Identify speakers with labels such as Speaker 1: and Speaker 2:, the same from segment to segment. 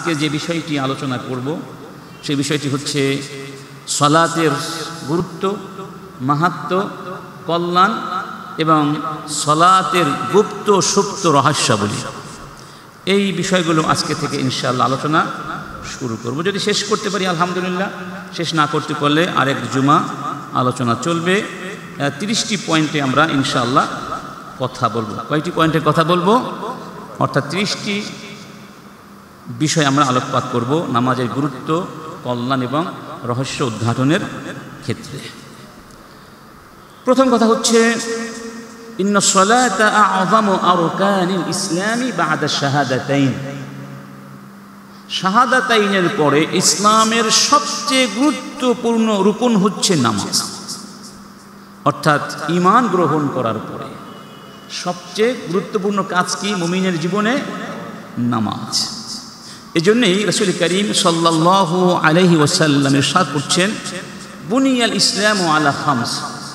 Speaker 1: আজকে যে বিষয়টি আলোচনা করব সেই বিষয়টি হচ্ছে সালাতের গুরুত্ব, মাহাত্ম্য, কল্যাণ এবং সালাতের গুপ্ত সুপ্ত রহস্যাবলী। এই বিষয়গুলো আজকে থেকে ইনশাআল্লাহ আলোচনা শুরু করব। যদি শেষ করতে পারি আলহামদুলিল্লাহ, শেষ না করতে পারলে আরেক জুমা আলোচনা চলবে। 30টি পয়েন্টে আমরা ইনশাআল্লাহ কথা বলবো। কয়টি পয়েন্টে কথা বলবো? অর্থাৎ 30টি বিষয় আমরা আলোকপাত করব নামাজের গুরুত্ব, কল্যাণ এবং রহস্য উদ্ঘাটনের ক্ষেত্রে। প্রথম কথা হচ্ছে ইন্না সালাতা আ'যামু আরকানিল ইসলামি বা'দা শাহাদাতাইন। শাহাদাতাইনের পরে ইসলামের সবচেয়ে গুরুত্বপূর্ণ রুকন হচ্ছে নামাজ। অর্থাৎ ঈমান গ্রহণ করার পরে সবচেয়ে গুরুত্বপূর্ণ কাজ কি মুমিনের জীবনে? নামাজ। এজন্যই রাসূল করিম সাল্লাল্লাহু আলাইহি ওয়াসাল্লাম ইরশাদ করছেন, বুনিয়াল ইসলামু আলা খামস,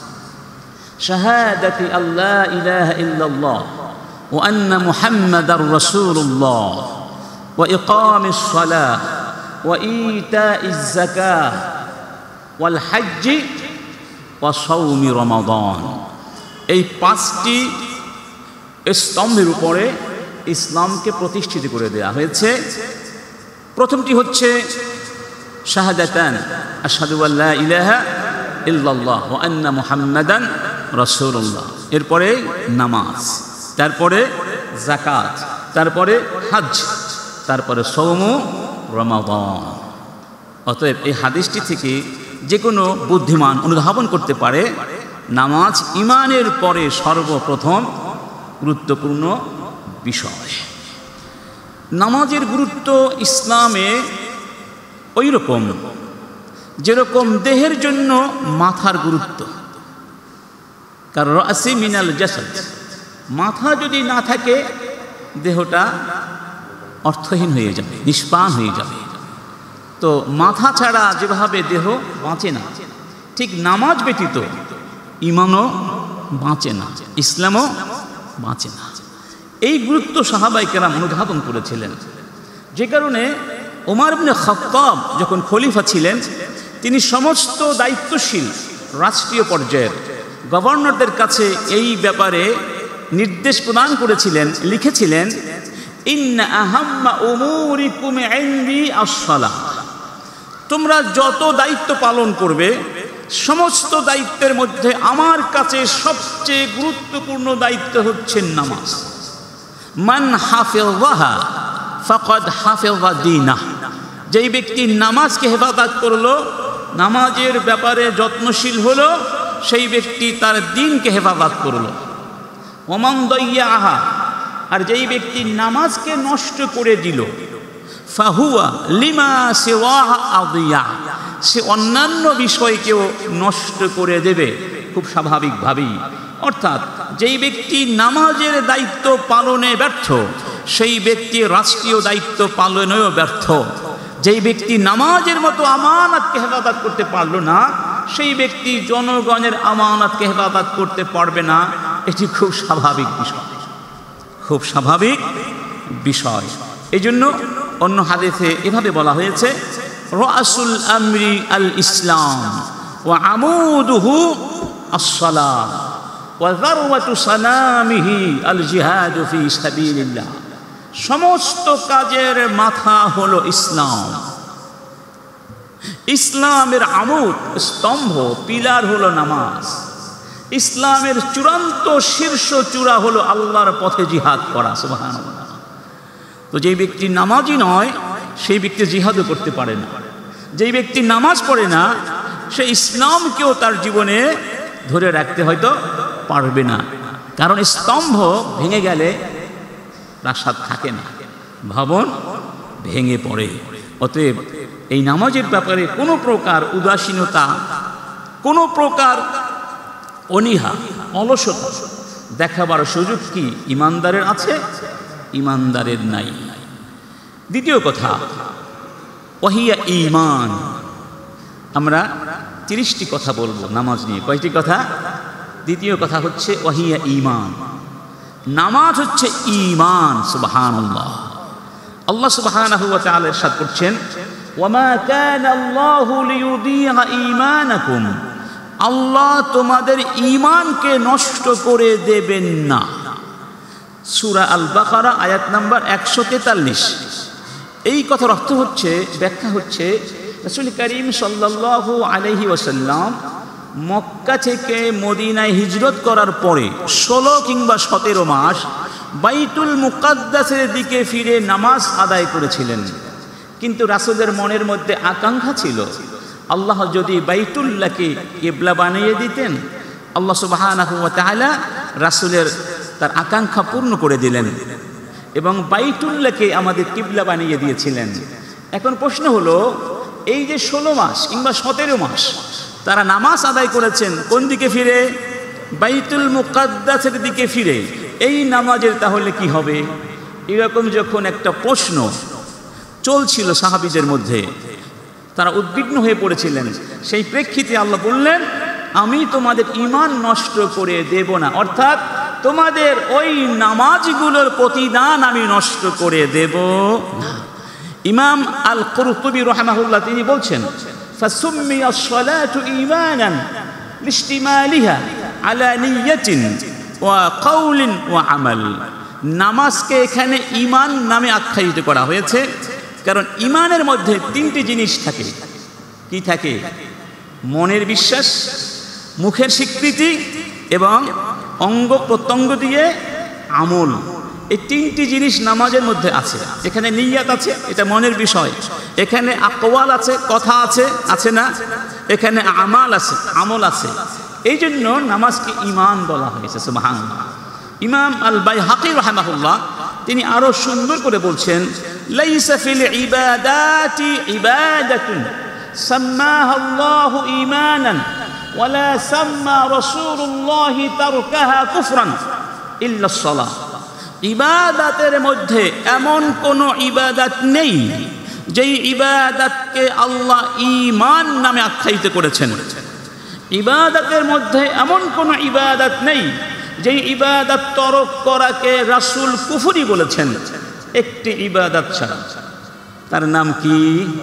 Speaker 1: শাহাদাতি আল্লা ইলাহা ইল্লাল্লাহ ওয়া আন্না মুহাম্মাদার রাসূলুল্লাহ ওয়া ইকামিস সালাহ ওয়া ইতাইজ যাকাহ ওয়াল হজ্জ ওয়া সাওমি রমাদান। এই 5টি স্তম্ভের উপরে ইসলামকে প্রতিষ্ঠিত করে দেওয়া হয়েছে। প্রথমটি হচ্ছে শাহাদাতান, আশহাদু আল্লা ইলাহা ইল্লাল্লাহ ওয়া আন্না মুহাম্মাদান রাসূলুল্লাহ। এরপরে নামাজ, তারপরে যাকাত, তারপরে হজ, তারপরে সওমু রমাদান। অতএব এই হাদিসটি থেকে যে কোনো বুদ্ধিমান অনুধাবন করতে পারে নামাজ ঈমানের পরে সর্বপ্রথম গুরুত্বপূর্ণ বিষয়। নামাজের গুরুত্ব ইসলামে ওই রকম যেরকম দেহের জন্য মাথার গুরুত্ব। কার রাসি মিনাল জাসাদ, মাথা যদি না থাকে দেহটা অর্থহীন হয়ে যাবে, নিষ্প্রাণ হয়ে যাবে। তো মাথা ছাড়া যেভাবে দেহ বাঁচে না, ঠিক নামাজ ব্যতীত ঈমানও বাঁচে না, ইসলামও বাঁচে না। এই গুরুত্ব সাহাবায়ে কেরাম অনুধাবন করেছিলেন। যে কারণে ওমর ইবনে খাত্তাব যখন খলিফা ছিলেন, তিনি সমস্ত দায়িত্বশীল রাষ্ট্রীয় পর্যায়ের গভর্নরদের কাছে এই ব্যাপারে নির্দেশ প্রদান করেছিলেন, লিখেছিলেন, ইন্না আহাম্মা উমুরিকুম ইনদি আস-সালাহ। তোমরা যত দায়িত্ব পালন করবে সমস্ত দায়িত্বের মধ্যে আমার কাছে সবচেয়ে গুরুত্বপূর্ণ দায়িত্ব হচ্ছে নামাজ। মান হাফিযাহা ফাকাদ হাফিযা দীনাহ। যেই ব্যক্তি নামাজকে হেফাজত করলো, নামাজের ব্যাপারে যত্নশীল হলো, সেই ব্যক্তি তার দ্বীনকে হেফাজত করলো। ওমান দাইয়াহা, আর যেই ব্যক্তি নামাজকে নষ্ট করে দিল, ফাহুয়া লিমা সিওয়াহা আদিয়া, সে অন্যান্য বিষয়কেও নষ্ট করে দেবে খুব স্বাভাবিকভাবেই। অর্থাৎ যেই ব্যক্তি নামাজের দায়িত্ব পালনে ব্যর্থ, সেই ব্যক্তি রাষ্ট্রীয় দায়িত্ব পালনেও ব্যর্থ। যেই ব্যক্তি নামাজের মতো আমানতকে হেফাজত করতে পারল না, সেই ব্যক্তি জনগণের আমানতকে হেফাজত করতে পারবে না। এটি খুব স্বাভাবিক বিষয়, খুব স্বাভাবিক বিষয়। এই জন্য অন্য হাদিসে এভাবে বলা হয়েছে, রাসুল আমরি আল ইসলাম ওয়া আমুদুহু আস-সালাহ ওয়া যারওয়াতু সানামিহি আল জিহাদু ফি সাবিলিল্লাহ। সমস্ত কাজের মাথা হলো ইসলাম। ইসলামের আমুদ, স্তম্ভ, পিলার হলো নামাজ। ইসলামের চূড়ান্ত শীর্ষ চূড়া হলো আল্লাহর পথে জিহাদ করা। সুবহানাল্লাহ। তো যেই ব্যক্তি নামাজি নয়, সেই ব্যক্তি জিহাদও করতে পারে না। যেই ব্যক্তি নামাজ পড়ে না, সে ইসলামকেও তার জীবনে ধরে রাখতে হয়তো পারবে না। কারণ স্তম্ভ ভেঙে গেলে প্রাসাদ থাকে না, ভবন ভেঙে পড়ে। অতএব এই নামাজের ব্যাপারে কোনো প্রকার উদাসীনতা, কোনো প্রকার অনীহা, অলসতা দেখাবার সুযোগ কি ইমানদারের আছে? ইমানদারের নাই। দ্বিতীয় কথা, ওয়াহিয়া ঈমান। আমরা 30টি কথা বলবো নামাজ নিয়ে। কয়টি কথা? দ্বিতীয় কথা হচ্ছে ওয়াহিয়া ঈমান। নামাজ হচ্ছে ঈমান। সুবহানাল্লাহ। আল্লাহ সুবহানাহু ওয়া তাআলা ইরশাদ করছেন, ওয়ামা কানা আল্লাহু লিয়ুদিআ ঈমানাকুম, আল্লাহ তোমাদের ঈমানকে নষ্ট করে দেবেন না। সূরা আল বাকারা আয়াত নাম্বার 143। এই কথার অর্থ হচ্ছে, ব্যাখ্যা হচ্ছে, রাসূল করিম সাল্লাল্লাহু আলাইহি ওয়াসাল্লাম মক্কা থেকে মদিনায় হিজরত করার পরে 16 কিংবা 17 মাস বাইতুল মুকাদ্দাসের দিকে ফিরে নামাজ আদায় করেছিলেন। কিন্তু রাসূলের মনের মধ্যে আকাঙ্ক্ষা ছিল, আল্লাহ যদি বাইতুল্লাহকে কিবলা বানিয়ে দিতেন, আল্লাহ সুবহানাহু ওয়া তাআলা রাসূলের তার আকাঙ্ক্ষা পূর্ণ করে দিলেন এবং বাইতুল্লাহকে আমাদের কিবলা বানিয়ে দিয়েছিলেন। এখন প্রশ্ন হলো, এই যে 16 মাস কিংবা 17 মাস তারা নামাজ আদায় করেছেন কোন দিকে ফিরে? বাইতুল মুকাদ্দাসের দিকে ফিরে। এই নামাজের তাহলে কি হবে? এরকম যখন একটা প্রশ্ন চলছিল সাহাবীদের মধ্যে, তারা উদ্বিগ্ন হয়ে পড়েছিলেন। সেই প্রেক্ষিতে আল্লাহ বললেন, আমি তোমাদের ঈমান নষ্ট করে দেব না, অর্থাৎ তোমাদের ওই নামাজগুলোর প্রতিদান আমি নষ্ট করে দেব না। ইমাম আল কুরতুবী রাহিমাহুল্লাহ তিনি বলছেন, ফাসুম্মিয়াস সালাতু ঈমানান লিশতিমালিহা আলা নিয়্যাতিন ওয়া কাউলিন ওয়া আমাল। নামাজকে এখানে ঈমান নামে আখ্যায়িত করা হয়েছে, কারণ ঈমানের মধ্যে 3টি জিনিস থাকে। কি থাকে? মনের বিশ্বাস, মুখের স্বীকৃতি এবং অঙ্গ প্রত্যঙ্গ দিয়ে আমল। এই 3টি জিনিস নামাজের মধ্যে আছে। এখানে নিয়াত আছে, এটা মনের বিষয়। এখানে আকওয়াল আছে, কথা আছে, আছে না? এখানে আমাল আছে, আমল আছে। এই জন্য নামাজকে ঈমান বলা হয়েছে। সুবহানাল্লাহ। ইমাম আল বাইহাকী রাহিমাহুল্লাহ তিনি আরো সুন্দর করে বলছেন, লাইসা ফিল ইবাদাতি ইবাদাতুন সাম্মাহা আল্লাহু ঈমানান ওয়ালা সাম্মা রাসূলুল্লাহ তারকাহা কুফরান ইল্লা আস-সালাহ। ইবাদাতের মধ্যে এমন কোন ইবাদত নেই যেই ইবাদতকে আল্লাহ ঈমান নামে আখ্যায়িত করেছেন। ইবাদতের মধ্যে এমন কোন ইবাদত নেই যেই ইবাদত তরক করাকে রাসূল কুফরি বলেছেন, একটি ইবাদত ছাড়া। তার নাম কি?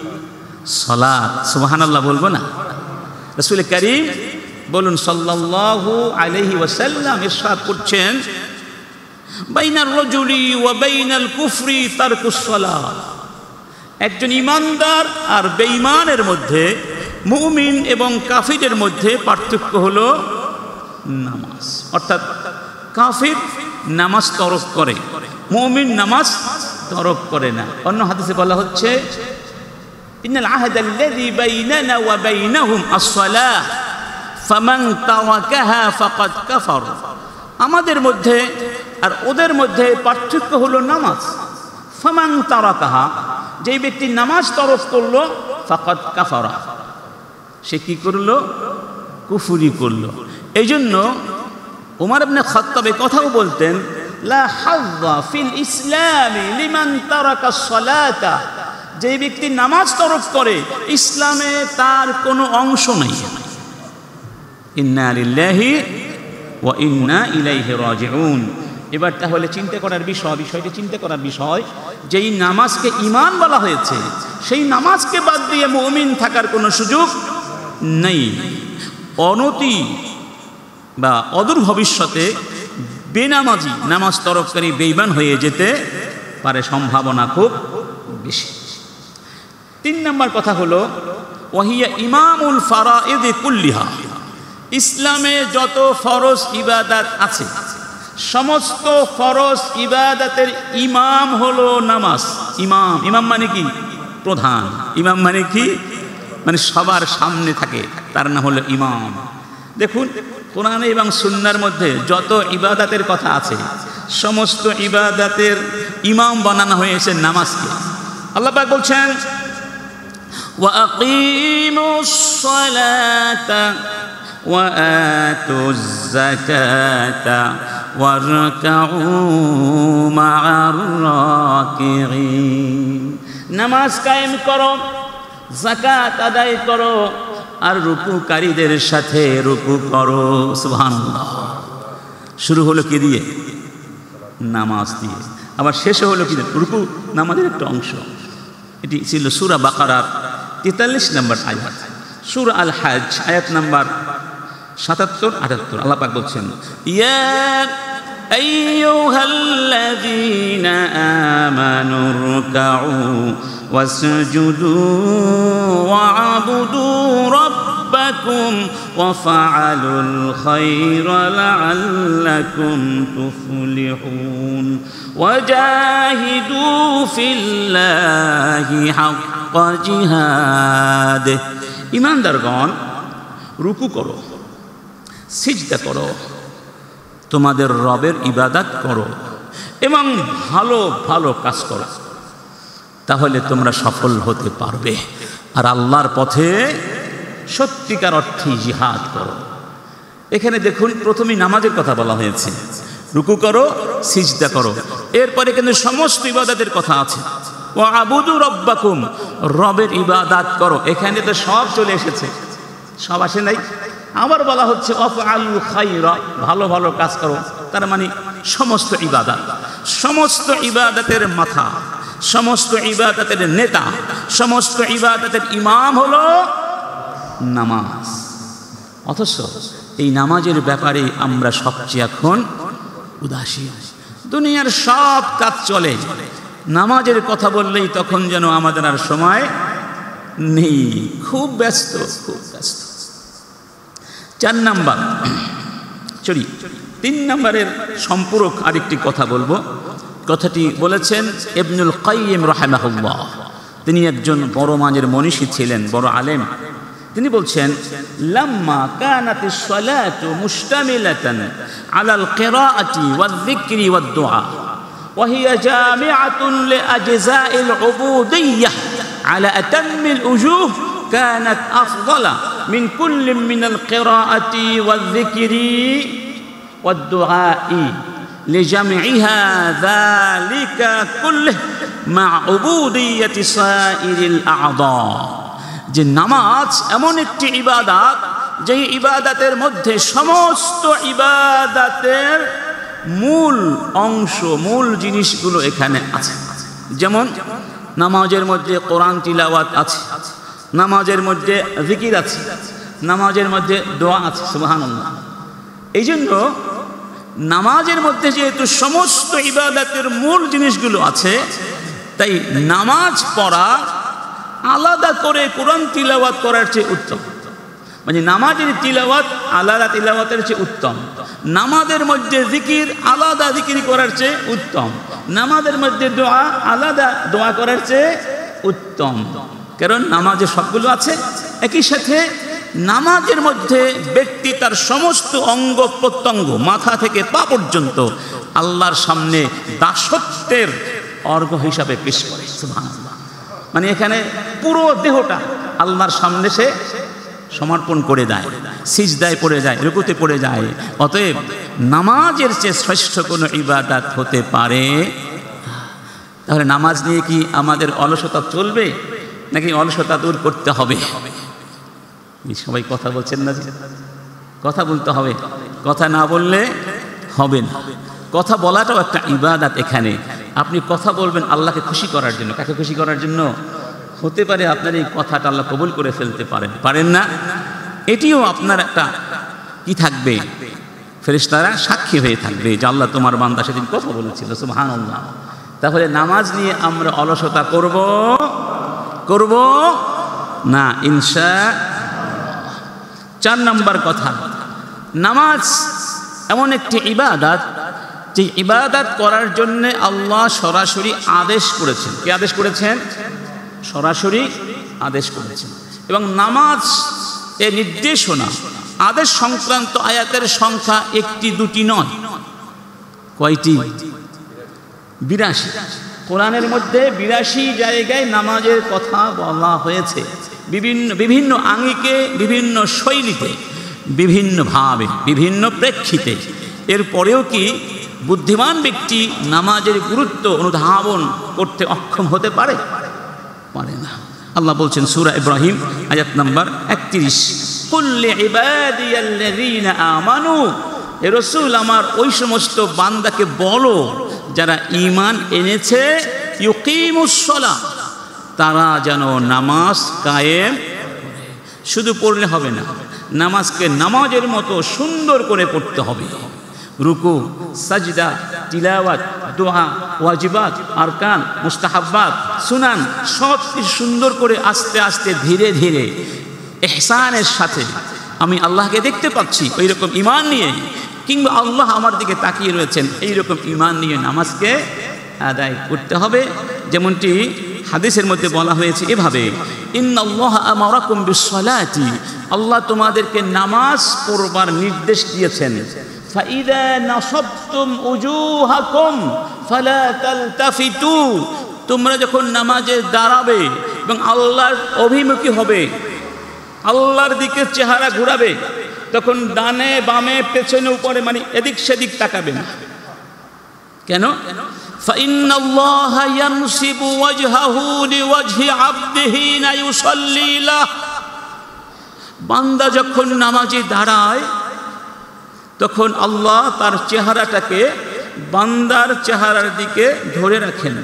Speaker 1: সালাত। সুবহানাল্লাহ বলবো না? রাসূল করিম বলুন সাল্লাল্লাহু আলাইহি ওয়াসাল্লাম ইরশাদ করছেন, বাইনার রাজুলি ওয়া বাইনাল কুফরি তারকুস সালাত। একজন ঈমানদার আর বেঈমানের মধ্যে, মুমিন এবং কাফিরের মধ্যে পার্থক্য হলো নামাজ। অর্থাৎ কাফির নামাজ তরক করে, মুমিন নামাজ তরক করে না। অন্য হাদিসে বলা হচ্ছে, ইন্নাল আহদাল্লাযী বাইনানা ওয়া বাইনাহুম আস-সালাহ ফামান তাওয়াকাহা ফাকাদ কাফার। আমাদের মধ্যে আর ওদের মধ্যে পার্থক্য হলো নামাজ। ফামান তারাকাহা, যেই ব্যক্তি নামাজ তরক করলো, ফাকাদ কাফারা, সে কি করলো? কুফরি করলো। এই জন্য উমর ইবনে খাত্তাব এই কথাও বলতেন, লা হাযযা ফিল ইসলামি লিমান তারাকা সালাতা। যে ব্যক্তি নামাজ তরক করে, ইসলামে তার কোনো অংশ নেই। ইন্না লিল্লাহি ওয়া ইন্না ইলাইহি রাজিউন। এবার তাহলে চিন্তা করার বিষয়টি চিন্তা করার বিষয়, যেই নামাজকে ঈমান বলা হয়েছে, সেই নামাজকে বাদ দিয়ে মুমিন থাকার কোনো সুযোগ নেই। অনতি বা অদূর ভবিষ্যতে বেনামাজি, নামাজ তরককারী বেঈমান হয়ে যেতে পারে, সম্ভাবনা খুব বেশি। 3 নম্বর কথা হলো, ওয়াহিয়া ইমামুল ফারাইদ কুল্লিহা। ইসলামে যত ফরজ ইবাদত আছে, সমস্ত ফরজ ইবাদতের ইমাম হলো নামাজ। ইমাম, ইমাম মানে কি? প্রধান। ইমাম মানে কি? মানে সবার সামনে থাকে, তার নাম হলো ইমাম। দেখুন, কোরআন এবং সুন্নাহর মধ্যে যত ইবাদতের কথা আছে, সমস্ত ইবাদতের ইমাম বানানো হয়েছে নামাজকে। আল্লাহ পাক বলছেন, ওয়া আকিমুস সালাতা ওয়া আতুজ যাকাতা ওয়ারকাউ মা'আর রাকিঈন। নামাজ কায়েম করো, যাকাত আদায় করো, আর রুকুকারীদের সাথে রুকু করো। সুবহানাল্লাহ। শুরু হলো কি দিয়ে? নামাজ দিয়ে। আবার শেষে হলো কি রুকু নামাজের একটা অংশ। এটি ছিল সূরা বাকারার 43 নম্বর আয়াত। সূরা আল হজ আয়াত নাম্বার 77-78 আল্লাহ পাক বলছেন, ইয়া আইয়ুহাল্লাযীনা আমানু রুকউ ওয়াসজুদু ওয়া'বুদু রাব্বাকুম ওয়াফআলুল খায়রা লা'আল্লাকুম তুফলিহুন ওয়াজাহিদু ফিল্লাহি হাক্কা জিহাদে। ঈমানদারগণ, রুকু করো, সিজদা করো, তোমাদের রবের ইবাদত করো এবং ভালো ভালো কাজ করো, তাহলে তোমরা সফল হতে পারবে। আর আল্লাহর পথে সত্যিকার অর্থে জিহাদ করো। এখানে দেখুন, প্রথমেই নামাজের কথা বলা হয়েছে, রুকু করো, সিজদা করো, এরপরে কিন্তু সমস্ত ইবাদতের কথা আছে। ওয়া'বুদু রাব্বাকুম, রবের ইবাদত করো। এখানে তো সব চলে এসেছে, সব আসে নাই। আবার বলা হচ্ছে ওয়াফআলুল খায়রা, ভালো ভালো কাজ করো, তার মানে সমস্ত ইবাদত, সমস্ত ইবাদতের মাথা, সমস্ত ইবাদতের নেতা, সমস্ত ইবাদতের ইমাম হলো নামাজ। অথচ এই নামাজের ব্যাপারে আমরা সবচেয়ে এখন উদাসীন। দুনিয়ার সব কাজ চলে, নামাজের কথা বললেই তখন যেন আমাদের আর সময় নেই, খুব ব্যস্ত, খুব ব্যস্ত। 4 নাম্বার, 3 নম্বরের সম্পূরক আরেকটি কথা বলবো। কথাটি বলেছেন ইবনুল কাইয়িম রাহিমাহুল্লাহ। তিনি একজন বড় মানের মনীষী ছিলেন, বড় আলেম। তিনি বলছেন, লাম্মা কানাতিস সালাতু মুশতামিলাতান আলাল কিরাআতি ওয়াজ যিকরি ওয়াদ দুআ ওয়া হিয়া জামিআতুন লিআজযাইল উবুদিyyah আলা আতাম্মিল উজুহ কানাত আফদালা মিন কুল্লি মিনাল কিরাআতি ওয়াজ যিকরি ওয়াদ দুআই লিজামইহা যালিকা কুল্লিহি মা উবুদিyyati সাইরিল আ'দা। যে নামাজ এমন একটি ইবাদত, যে ইবাদতের মধ্যে সমস্ত ইবাদতের মূল অংশ, মূল জিনিসগুলো এখানে আছে। যেমন নামাজের মধ্যে কোরআন তিলাওয়াত আছে, নামাজের মধ্যে জিকির আছে, নামাজের মধ্যে দোয়া আছে, সুবহানাল্লাহ। এই জন্য নামাজের মধ্যে যেহেতু সমস্ত ইবাদতের মূল জিনিসগুলো আছে, তাই নামাজ পড়া আলাদা করে কোরআন তিলাওয়াত করার চেয়ে উত্তম। মানে নামাজের তিলাওয়াত আলাদা তিলাওয়াতের চেয়ে উত্তম, নামাজের মধ্যে জিকির আলাদা জিকির করার চেয়ে উত্তম, নামাজের মধ্যে দোয়া আলাদা দোয়া করার চেয়ে উত্তম। কারণ নামাজে সবগুলো আছে। একই সাথে নামাজের মধ্যে ব্যক্তি তার সমস্ত অঙ্গ প্রত্যঙ্গ, মাথা থেকে পা পর্যন্ত আল্লাহর সামনে দাসত্বের অর্ঘ হিসাবে পেশ করে, সুবহানাল্লাহ। মানে এখানে পুরো দেহটা আল্লাহর সামনে সে সমর্পণ করে দেয়, সিজদায় পড়ে যায়, রুকুতে পড়ে যায়। অতএব নামাজের চেয়ে শ্রেষ্ঠ কোনো ইবাদত হতে পারে? তাহলে নামাজ নিয়ে কি আমাদের অলসতা চলবে, নাকি অলসতা দূর করতে হবে? সবাই কথা বলছেন না? কথা বলতে হবে, কথা না বললে হবে না। কথা বলাটাও একটা ইবাদত। এখানে আপনি কথা বলবেন আল্লাহকে খুশি করার জন্য। কাকে খুশি করার জন্য? হতে পারে আপনার এই কথাটা আল্লাহ কবুল করে ফেলতে পারেন না। এটিও আপনার একটা কি থাকবে, ফেরেশতারা সাক্ষী হয়ে থাকবে যে আল্লাহ তোমার বান্দা সেদিন কথা বলেছিল, সুবহানাল্লাহ। তাহলে নামাজ নিয়ে আমরা অলসতা করব না, ইনশাআল্লাহ। 4 নম্বর কথা, নামাজ এমন একটি ইবাদত যে ইবাদত করার জন্য আল্লাহ সরাসরি আদেশ করেছেন। কি আদেশ করেছেন? সরাসরি আদেশ করেছেন। এবং নামাজ এর নির্দেশনা, আদেশ সংক্রান্ত আয়াতের সংখ্যা 1-2 নয়। কয়টি? 82। কোরআনের মধ্যে 82 জায়গায় নামাজের কথা বলা হয়েছে, বিভিন্ন আঙ্গিকে, বিভিন্ন শৈলীতে, বিভিন্নভাবে, বিভিন্ন প্রেক্ষিতে। এরপরেও কি বুদ্ধিমান ব্যক্তি নামাজের গুরুত্ব অনুধাবন করতে অক্ষম হতে পারে? পারে না। আল্লাহ বলছেন সূরা ইব্রাহিম আয়াত নাম্বার 31, কুল লিইবাদিয়াল্লাযীনা আমানু, হে রাসূল আমার ওই সমস্ত বান্দাকে বলো যারা ঈমান এনেছে ইউকিমুস সালাহ, তারা যেন নামাজ কায়েম করে। শুধু পড়লে হবে না, নামাজকে নামাজের মতো সুন্দর করে পড়তে হবে। রুকু, সাজদা, তিলাওয়াত, দোয়া, ওয়াজিবাত, আরকান, মুস্তাহাব্বাত, সুনান সব সুন্দর করে আস্তে আস্তে ধীরে ধীরে ইহসানের সাথে আমি আল্লাহকে দেখতে পাচ্ছি ওইরকম ঈমান নিয়ে, কিংবা আল্লাহ আমার দিকে তাকিয়ে রয়েছেন এইরকম ঈমান নিয়ে নামাজকে আদায় করতে হবে। যেমনটি হাদিসের মধ্যে বলা হয়েছে এভাবে, ইন্নাল্লাহা আমারাকুম বিসসালাতি, আল্লাহ তোমাদেরকে নামাজ পড়বার নির্দেশ দিয়েছেন। ফাইদা নাসাবতুম উজুহাকুম ফালা তালতাফিতু, তোমরা যখন নামাজে দাঁড়াবে এবং আল্লাহর অভিমুখী হবে, আল্লাহর দিকে চেহারা ঘুরাবে, তখন ডানে বামে পেছনে উপরে মানে এদিক সেদিক তাকাবে না। কেন? ফাইন্নাল্লাহা ইয়ানসিবু ওয়াজহাহু লিওয়াজহি আবদিহি না ইউসাল্লি লাহ, বান্দা যখন নামাজে দাঁড়ায় তখন আল্লাহ তার চেহারাটাকে বান্দার চেহারার দিকে ধরে রাখেন।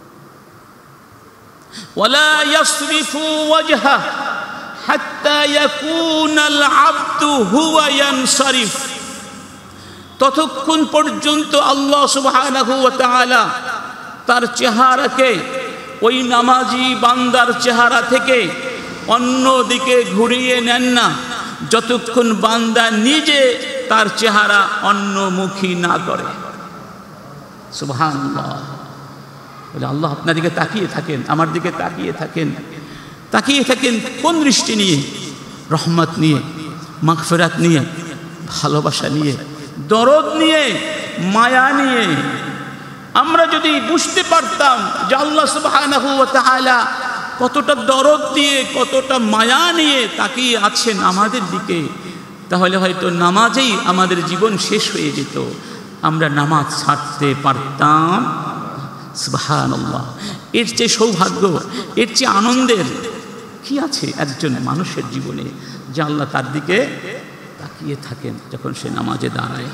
Speaker 1: ওয়ালা ইয়াসরিফু ওয়াজহা হাত্তা ইয়াকুনাল আবদু হুয়া ইয়ানসারিফ, ততক্ষণ পর্যন্ত আল্লাহ সুবহানাহু ওয়া তাআলা তার চেহারাকে ওই নামাজি বান্দার চেহারা থেকে অন্য দিকে ঘুরিয়ে নেন না, যতক্ষণ বান্দা নিজে তার চেহারা অন্যমুখী না করে। সুবহানাল্লাহ। বলে আল্লাহ আপনার দিকে তাকিয়ে থাকেন, আমার দিকে তাকিয়ে থাকেন। তাকিয়ে থাকেন কোন দৃষ্টি নিয়ে? রহমত নিয়ে, মাগফিরাত নিয়ে, ভালোবাসা নিয়ে, দরদ নিয়ে, মায়া নিয়ে। আমরা যদি বুঝতে পারতাম যে আল্লাহ সুবহানাহু ওয়া তাআলা কতটা দরদ দিয়ে, কতটা মায়া নিয়ে তাকিয়ে আছেন আমাদের দিকে, তাহলে হয়তো নামাজেই আমাদের জীবন শেষ হয়ে যেত, আমরা নামাজ ছাড়তে পারতাম। সুবহানাল্লাহ। এর চেয়ে সৌভাগ্য, এর চেয়ে আনন্দের কি আছে একজন মানুষের জীবনে, যে আল্লাহ তার দিকে তাকিয়ে থাকেন যখন সে নামাজে দাঁড়ায়।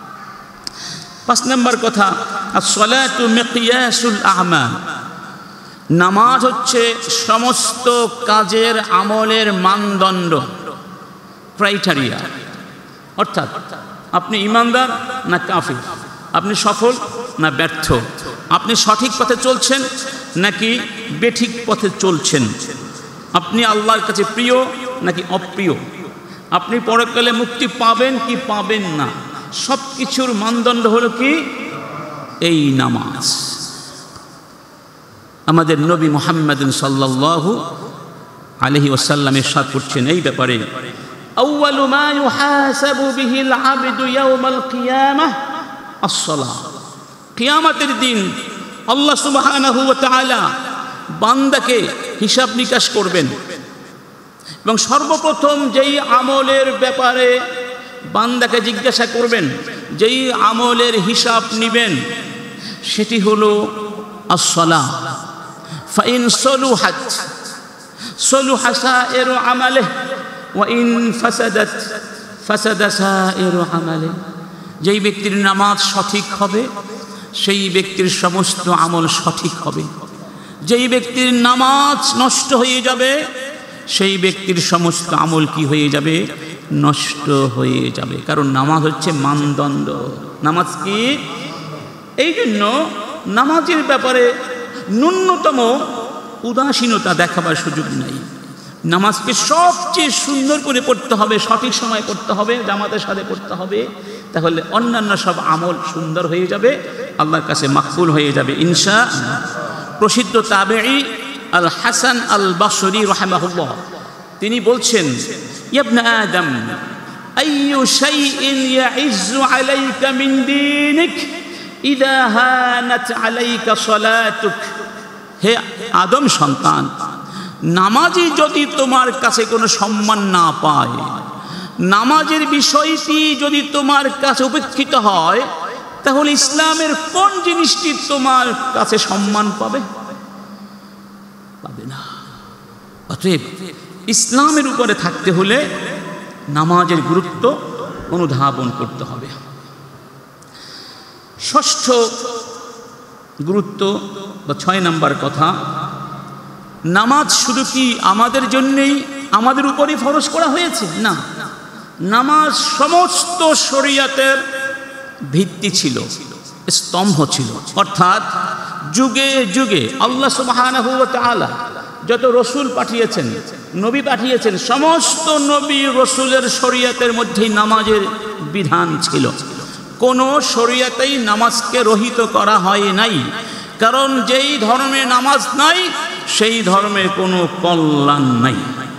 Speaker 1: 5 নম্বর কথা, as-salatu miqyasul a'mal, নামাজ হচ্ছে সমস্ত কাজের আমলের মানদণ্ড, ক্রাইটেরিয়া। অর্থাৎ আপনি ইমানদার না কাফির, আপনি সফল না ব্যর্থ, আপনি সঠিক পথে চলছেন নাকি বেঠিক পথে চলছেন, আপনি আল্লাহর কাছে প্রিয় নাকি অপ্রিয়, আপনি পরকালে মুক্তি পাবেন কি পাবেন না, সব কিছুর মানদণ্ড হলো কি? এই নামাজ। আমাদের নবী মুহাম্মদ সাল্লাল্লাহু আলাইহি ওয়াসাল্লাম ইরশাদ করছেন এই ব্যাপারে, আউয়ালু মা ইউহাসাবু বিহিল আবদু ইয়াউমাল কিয়ামাহ আস-সালাহ, কিয়ামতের দিন আল্লাহ সুবহানাহু ওয়া তাআলা বান্দাকে হিসাব নিকাশ করবেন এবং সর্বপ্রথম যেই আমলের ব্যাপারে বান্দাকে জিজ্ঞাসা করবেন, যেই আমলের হিসাব নেবেন, সেটি হলো as-সালাহ। ফাইন সলুহাত সলুহা সাইরু আমালিহি ওয়া ইন ফাসাদাত ফাসাদা সাইরু আমালিহি, যেই ব্যক্তির নামাজ সঠিক হবে সেই ব্যক্তির সমস্ত আমল সঠিক হবে, যেই ব্যক্তির নামাজ নষ্ট হয়ে যাবে সেই ব্যক্তির সমস্ত আমল কি হয়ে যাবে? নষ্ট হয়ে যাবে। কারণ নামাজ হচ্ছে মানদণ্ড। নামাজ কি? এই জন্য নামাজের ব্যাপারে ন্যূনতম উদাসীনতা দেখাবার সুযোগ নাই। নামাজকে সবচেয়ে সুন্দর করে পড়তে হবে, সঠিক সময় পড়তে হবে, জামাতের সাথে পড়তে হবে, তাহলে অন্যান্য সব আমল সুন্দর হয়ে যাবে, আল্লাহর কাছে মাকবুল হয়ে যাবে ইনশাআল্লাহ। প্রসিদ্ধ তাবেঈ আল হাসান আল বসরি রাহিমাহুল্লাহ তিনি বলছেন, ইবনে আদম আইয়ু শাইইন ইয়াইজ্জু আলাইকা মিন দীনিক ইযা হানাত আলাইকা সালাতুক, হে আদম সন্তান, নামাজে যদি তোমার কাছে কোনো সম্মান না পায়, নামাজের বিষয়টি যদি তোমার কাছে উপেক্ষিত হয়, তাহলে ইসলামের কোন জিনিসটি তোমার কাছে সম্মান পাবে? পাবে না। অতএব ইসলামের উপরে থাকতে হলে নামাজের গুরুত্ব অনুধাবন করতে হবে। ষষ্ঠ গুরুত্ব বা 6 নম্বর কথা, নামাজ শুধু কি আমাদের জন্যেই আমাদের উপরই ফরজ করা হয়েছে? না, নামাজ সমস্ত শরীয়তের ভিত্তি ছিল, স্তম্ভ ছিল। অর্থাৎ যুগে যুগে আল্লাহ সুবহানাহু ওয়া তাআলা যত রসুল পাঠিয়েছেন, নবী পাঠিয়েছেন, সমস্ত নবী রসুলের শরীয়তের মধ্যেই নামাজের বিধান ছিল। কোনো শরীয়তেই নামাজকে রহিত করা হয় নাই, কারণ যেই ধর্মে নামাজ নাই সেই ধর্মে কোনো কল্যাণ নাই।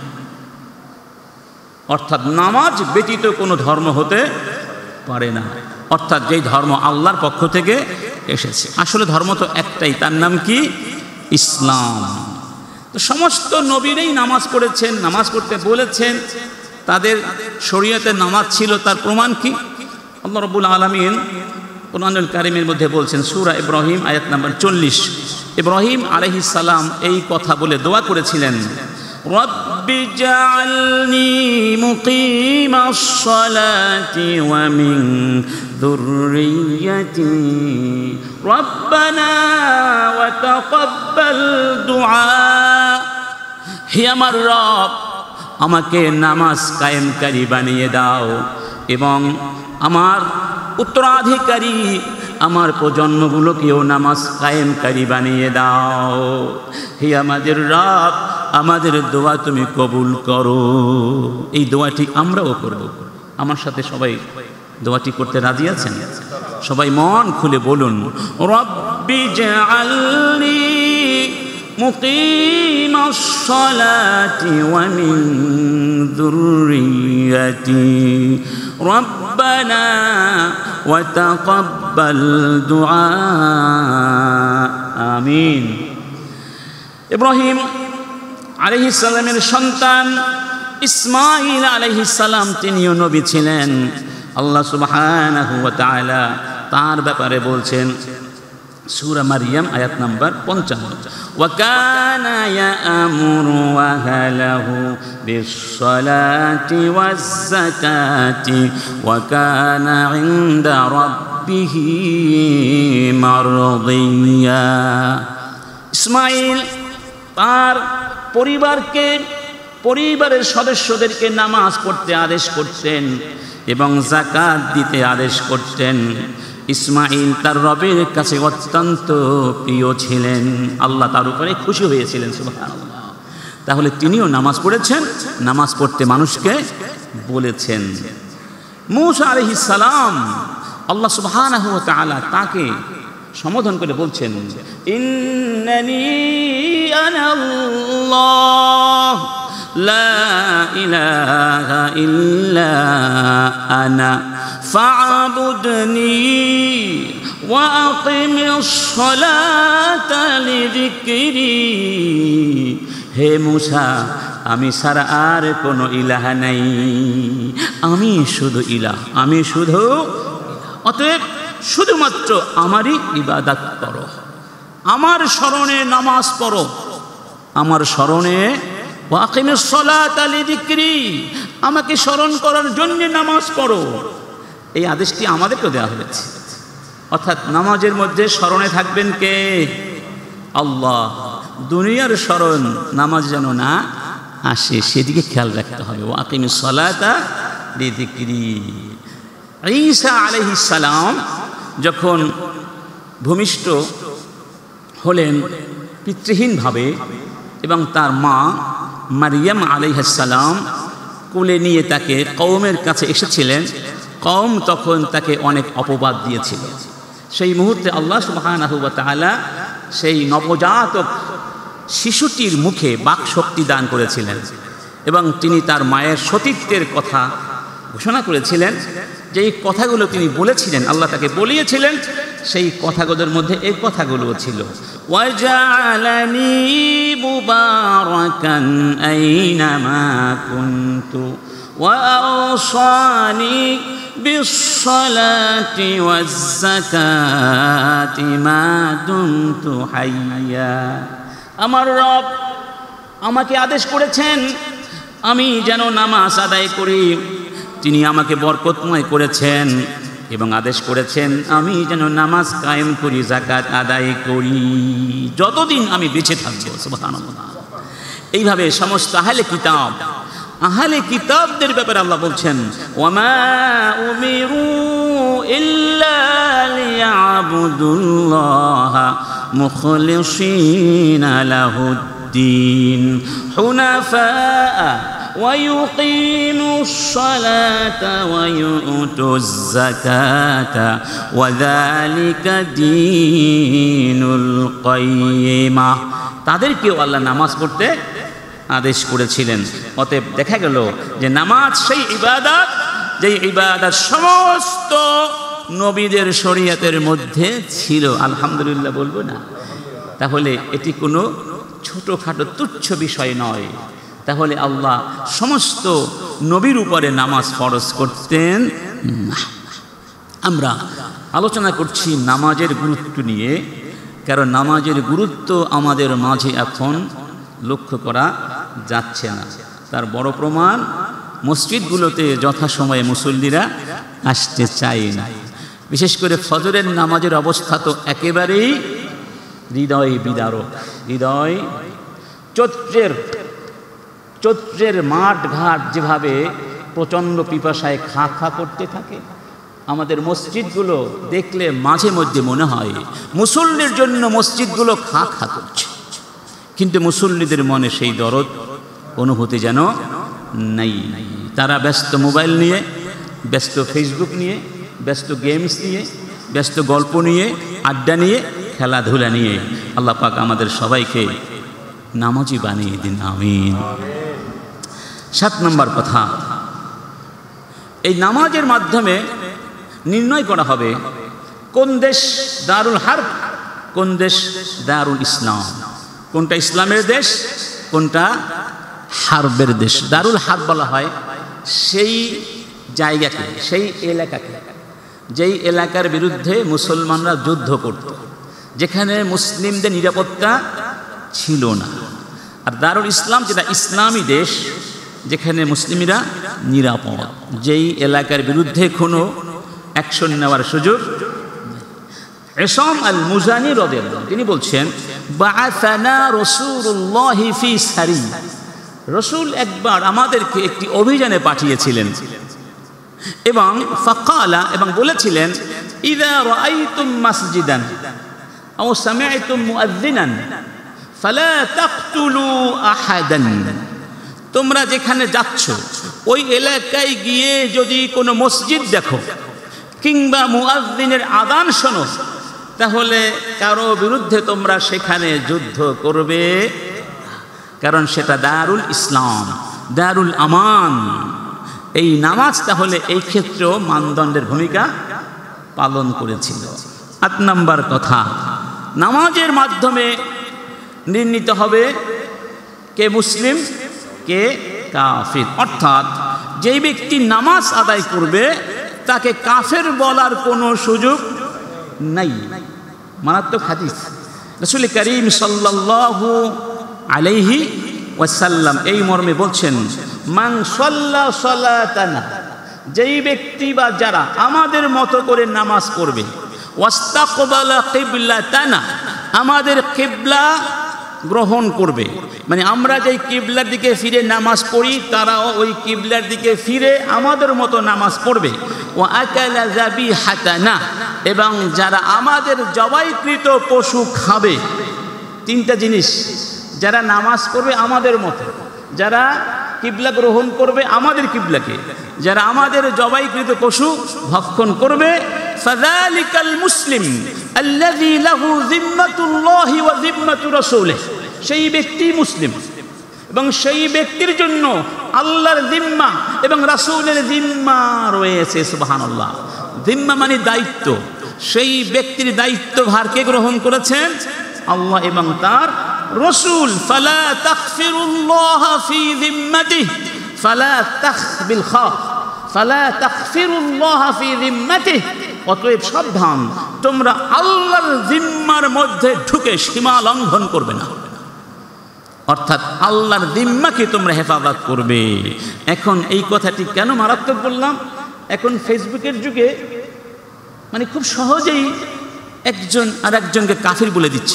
Speaker 1: অর্থাৎ নামাজ ব্যতীত কোনো ধর্ম হতে পারে না, অর্থাৎ যেই ধর্ম আল্লাহর পক্ষ থেকে এসেছে। আসলে ধর্ম তো একটাই, তার নাম কি? ইসলাম। তো সমস্ত নবীরাই নামাজ পড়েছেন, নামাজ পড়তে বলেছেন, তাদের শরীয়তে নামাজ ছিল। তার প্রমাণ কি? আল্লাহ রাব্বুল আলামিন কুরআনুল কারীমের মধ্যে বলছেন, সূরা ইব্রাহিম আয়াত নাম্বার 40। ইব্রাহিম আলাইহিস সালাম এই কথা বলে দোয়া করেছিলেন, রব্বি জাআলনি মুকিমাস সালাতি ওয়া মিন যুররিয়্যাতি রব্বানা ওয়া তাকাব্বাল দুআ। হে আমার রব, আমাকে নামাজ কায়েমকারী বানিয়ে দাও এবং আমার উত্তরাধিকারী আমার প্রজন্মগুলোকেও নামাজ কায়েমকারী বানিয়ে দাও। হে আমাদের রব, আমাদের দোয়া তুমি কবুল করো। এই দোয়াটি আমরাও করব। আমার সাথে সবাই দোয়াটি করতে রাজি আছেন? সবাই মন খুলে বলুন, রব্বি জাআলনি মুকিমাস সালাতি ওয়া মিন যুররিয়্যাতি রব্বানা ওয়া তাকাব্বাল দুআ। আমিন। ইব্রাহিম আলাইহিস সালামের সন্তান ইসমাঈল আলাইহিস সালাম তিনিও নবী ছিলেন। আল্লাহ সুবহানাহু ওয়া তাআলা তার ব্যাপারে বলছেন সূরা মারইয়াম আয়াত নাম্বার 55, ওয়া কানা ইয়া'মুরু আহলাহু বিস-সালাতি ওয়াজ-যাকাতি ওয়া কানা 'ইনদা রাব্বিহি মারদিয়্যা। ইসমাঈল তার পরিবারের সদস্যদেরকে নামাজ পড়তে আদেশ করতেন এবং যাকাত দিতে আদেশ করতেন। ইসমাঈল তার রবের কাছে অত্যন্ত প্রিয় ছিলেন, আল্লাহ তার উপরে খুশি হয়েছিলেন। সুবহানাল্লাহ। তাহলে তিনিও নামাজ পড়েছেন, নামাজ পড়তে মানুষকে বলেছেন। মূসা আলাইহিস সালাম, আল্লাহ সুবহানাহু ওয়া তাআলা তাকে সম্বোধন করে বলছেন, ইন্নানি আনাল্লাহ লা ইলাহা ইল্লা আনা ফা'বুদনি ওয়া আকিমিস সালাতা লিযিকরি। হে মূসা, আমি ছাড়া আর কোনো ইলাহ নাই, আমি শুধু ইলাহ, আমি শুধু। অতএব শুধুমাত্র আমারই ইবাদত করো, আমার স্মরণে নামাজ পড়ো, আমার স্মরণে ওয়া আকিমিস সালাতা লিযিকরি, আমাকে স্মরণ করার জন্য নামাজ পড়ো। এই আদেশটি আমাদেরকে দেওয়া হয়েছে। অর্থাৎ নামাজের মধ্যে স্মরণে থাকবেন কে? আল্লাহ। দুনিয়ার স্মরণ নামাজ যেন না আসে, সেদিকে খেয়াল রাখতে হবে। ওয়া আকিমিস সালাতা লিযিকরি। ঈসা আলাইহিস সালাম যখন ভূমিষ্ঠ হলেন পিতৃহীনভাবে এবং তার মা মারিয়াম আলাইহিস সালাম কোলে নিয়ে তাকে কওমের কাছে এসেছিলেন, কওম তখন তাকে অনেক অপবাদ দিয়েছিল। সেই মুহূর্তে আল্লাহ সুবহানাহু ওয়া তাআলা সেই নবজাতক শিশুটির মুখে বাকশক্তি দান করেছিলেন এবং তিনি তার মায়ের সতীত্বের কথা ঘোষণা করেছিলেন। যেই কথাগুলো তিনি বলেছিলেন, আল্লাহ তাকে বলিয়েছিলেন, সেই কথাগুলোর মধ্যে এই কথাগুলো ছিল, ওয়াজআলানি মুবারাকান আইনামা কুনতু ওয়া আওসানি বিস-সালাতি ওয়াজ-যাকাতি মা দুমতু হাইয়া। আমার রব আমাকে আদেশ করেছেন আমি যেন নামাজ আদায় করি, তিনি আমাকে বরকতময় করেছেন এবং আদেশ করেছেন আমি যেন নামাজ কায়েম করি, যাকাত আদায় করি যতদিন আমি বেঁচে থাকবো। সুবহানাল্লাহ। এইভাবে সমস্ত আহলে কিতাবদের ব্যাপারে আল্লাহ বলছেন ওয়ামা উমিরু ইল্লা লিয়াবুদুল্লাহা মুখলিসিনা লাহুদ্দিন হুনাফা ويقيموا الصلاة ويؤتوا الزكاة وذلك دين القيمة। তাদেরকেও আল্লাহ নামাজ পড়তে আদেশ করেছিলেন। অতএব দেখা গেল যে নামাজ সেই ইবাদত, যেই ইবাদত সমস্ত নবীদের শরীয়তের মধ্যে ছিল। আলহামদুলিল্লাহ বলবো না? তাহলে এটি কোনো ছোটোখাটো তুচ্ছ বিষয় নয়। তাহলে আল্লাহ সমস্ত নবীর উপরে নামাজ ফরজ করতেন না। আমরা আলোচনা করছি নামাজের গুরুত্ব নিয়ে, কারণ নামাজের গুরুত্ব আমাদের মাঝে এখন লক্ষ্য করা যাচ্ছে না। তার বড় প্রমাণ মসজিদগুলোতে যথাসময়ে মুসল্লিরা আসতে চায় না। বিশেষ করে ফজরের নামাজের অবস্থা তো একেবারেই হৃদয় বিদারক। হৃদয় চৈত্রের মাঠ ঘাট যেভাবে প্রচণ্ড পিপাসায় খা খা করতে থাকে, আমাদের মসজিদগুলো দেখলে মাঝে মধ্যে মনে হয় মুসল্লির জন্য মসজিদগুলো খা খা করছে, কিন্তু মুসল্লিদের মনে সেই দরদ অনুভূতি যেন নেই। তারা ব্যস্ত মোবাইল নিয়ে, ব্যস্ত ফেসবুক নিয়ে, ব্যস্ত গেমস নিয়ে, ব্যস্ত গল্প নিয়ে, আড্ডা নিয়ে, খেলাধুলা নিয়ে। আল্লাহ পাক আমাদের সবাইকে নামাজি বানিয়ে দিন, আমিন। 7 নম্বর কথা, এই নামাজের মাধ্যমে নির্ণয় করা হবে কোন দেশ দারুল হারব, কোন দেশ দারুল ইসলাম, কোনটা ইসলামের দেশ, কোনটা হারবের দেশ। দারুল হারব বলা হয় সেই জায়গাকে, সেই এলাকাকে, যেই এলাকার বিরুদ্ধে মুসলমানরা যুদ্ধ করত, যেখানে মুসলিমদের নিরাপত্তা ছিল না। আর দারুল ইসলাম যেটা ইসলামী দেশ, যেখানে মুসলিমরা নিরাপদ, যেই এলাকার বিরুদ্ধে কোনো অ্যাকশন নেওয়ার সুযোগ। ইসাম আল মুজানি রাদিয়াল্লাহু তিনি বলছেন বাআসানা রাসূলুল্লাহি ফি সারি, রাসূল একবার আমাদেরকে একটি অভিযানে পাঠিয়েছিলেন এবং ফাকালা এবং বলেছিলেন ইযা রাআইতুম মাসজিদান আও সামি'তুম মুআযযিনান ফালা তাকতুলু আহাদান, তোমরা যেখানে যাচ্ছ ওই এলাকায় গিয়ে যদি কোনো মসজিদ দেখো কিংবা মুআযযিনের আযান শোনো, তাহলে কারো বিরুদ্ধে তোমরা সেখানে যুদ্ধ করবে, কারণ সেটা দারুল ইসলাম, দারুল আমান। এই নামাজ তাহলে এই ক্ষেত্রেও মানদণ্ডের ভূমিকা পালন করেছিল। 8 নম্বর কথা, নামাজের মাধ্যমে নির্ণীত হবে কে মুসলিম কে কাফির। অর্থাৎ যেই ব্যক্তি নামাজ আদায় করবে তাকে কাফের বলার কোনো সুযোগ নাই। মারাত্মক হাদিস, রাসূল করিম সাল্লাল্লাহু আলাইহি ওয়াসাল্লাম এই মর্মে বলছেন মান সাল্লা সালাতানা, যেই ব্যক্তি বা যারা আমাদের মতো করে নামাজ পড়বে, ওয়াস্তাকবালা কিবলাতানা, আমাদের কিবলা গ্রহণ করবে, মানে আমরা যেই কিবলার দিকে ফিরে নামাজ পড়ি তারাও ওই কিবলার দিকে ফিরে আমাদের মতো নামাজ পড়বে। ও আকালা যাবিহাতানা, এবং যারা আমাদের জবাইকৃত পশু খাবে। 3টা জিনিস, যারা নামাজ পড়বে আমাদের মতো, যারা কিবলা গ্রহণ করবে আমাদের কিবলাকে, যারা আমাদের জবাইকৃত পশু ভক্ষণ করবে। ফাযালিকাল মুসলিম আল্লাযী লাহু যিম্মাতুল্লাহি ওয়া যিম্মাতু রাসূলিহি, সেই ব্যক্তি মুসলিম এবং সেই ব্যক্তির জন্য আল্লাহর জিম্মা এবং রাসূলের জিম্মা রয়েছে। সুবহানাল্লাহ। জিম্মা মানে দায়িত্ব, সেই ব্যক্তির দায়িত্বভারকে গ্রহণ করেছেন আল্লাহ এবং তার রাসূল। ফালা তাগফিরুল্লাহ ফি যিম্মাতিহি ফালা তাখবিল খা ফালা তাগফিরুল্লাহ ফি যিম্মাতিহি, অতএব সাবধান, তোমরা আল্লাহর জিম্মার মধ্যে ঢুকে সীমা লঙ্ঘন করবে না। অর্থাৎ আল্লাহর জিম্মাকে তোমরা হেফাজত করবে। এখন এই কথাটি কেন মারাত্মক বললাম? এখন ফেসবুকের যুগে মানে খুব সহজেই একজন আর একজনকে কাফির বলে দিচ্ছে,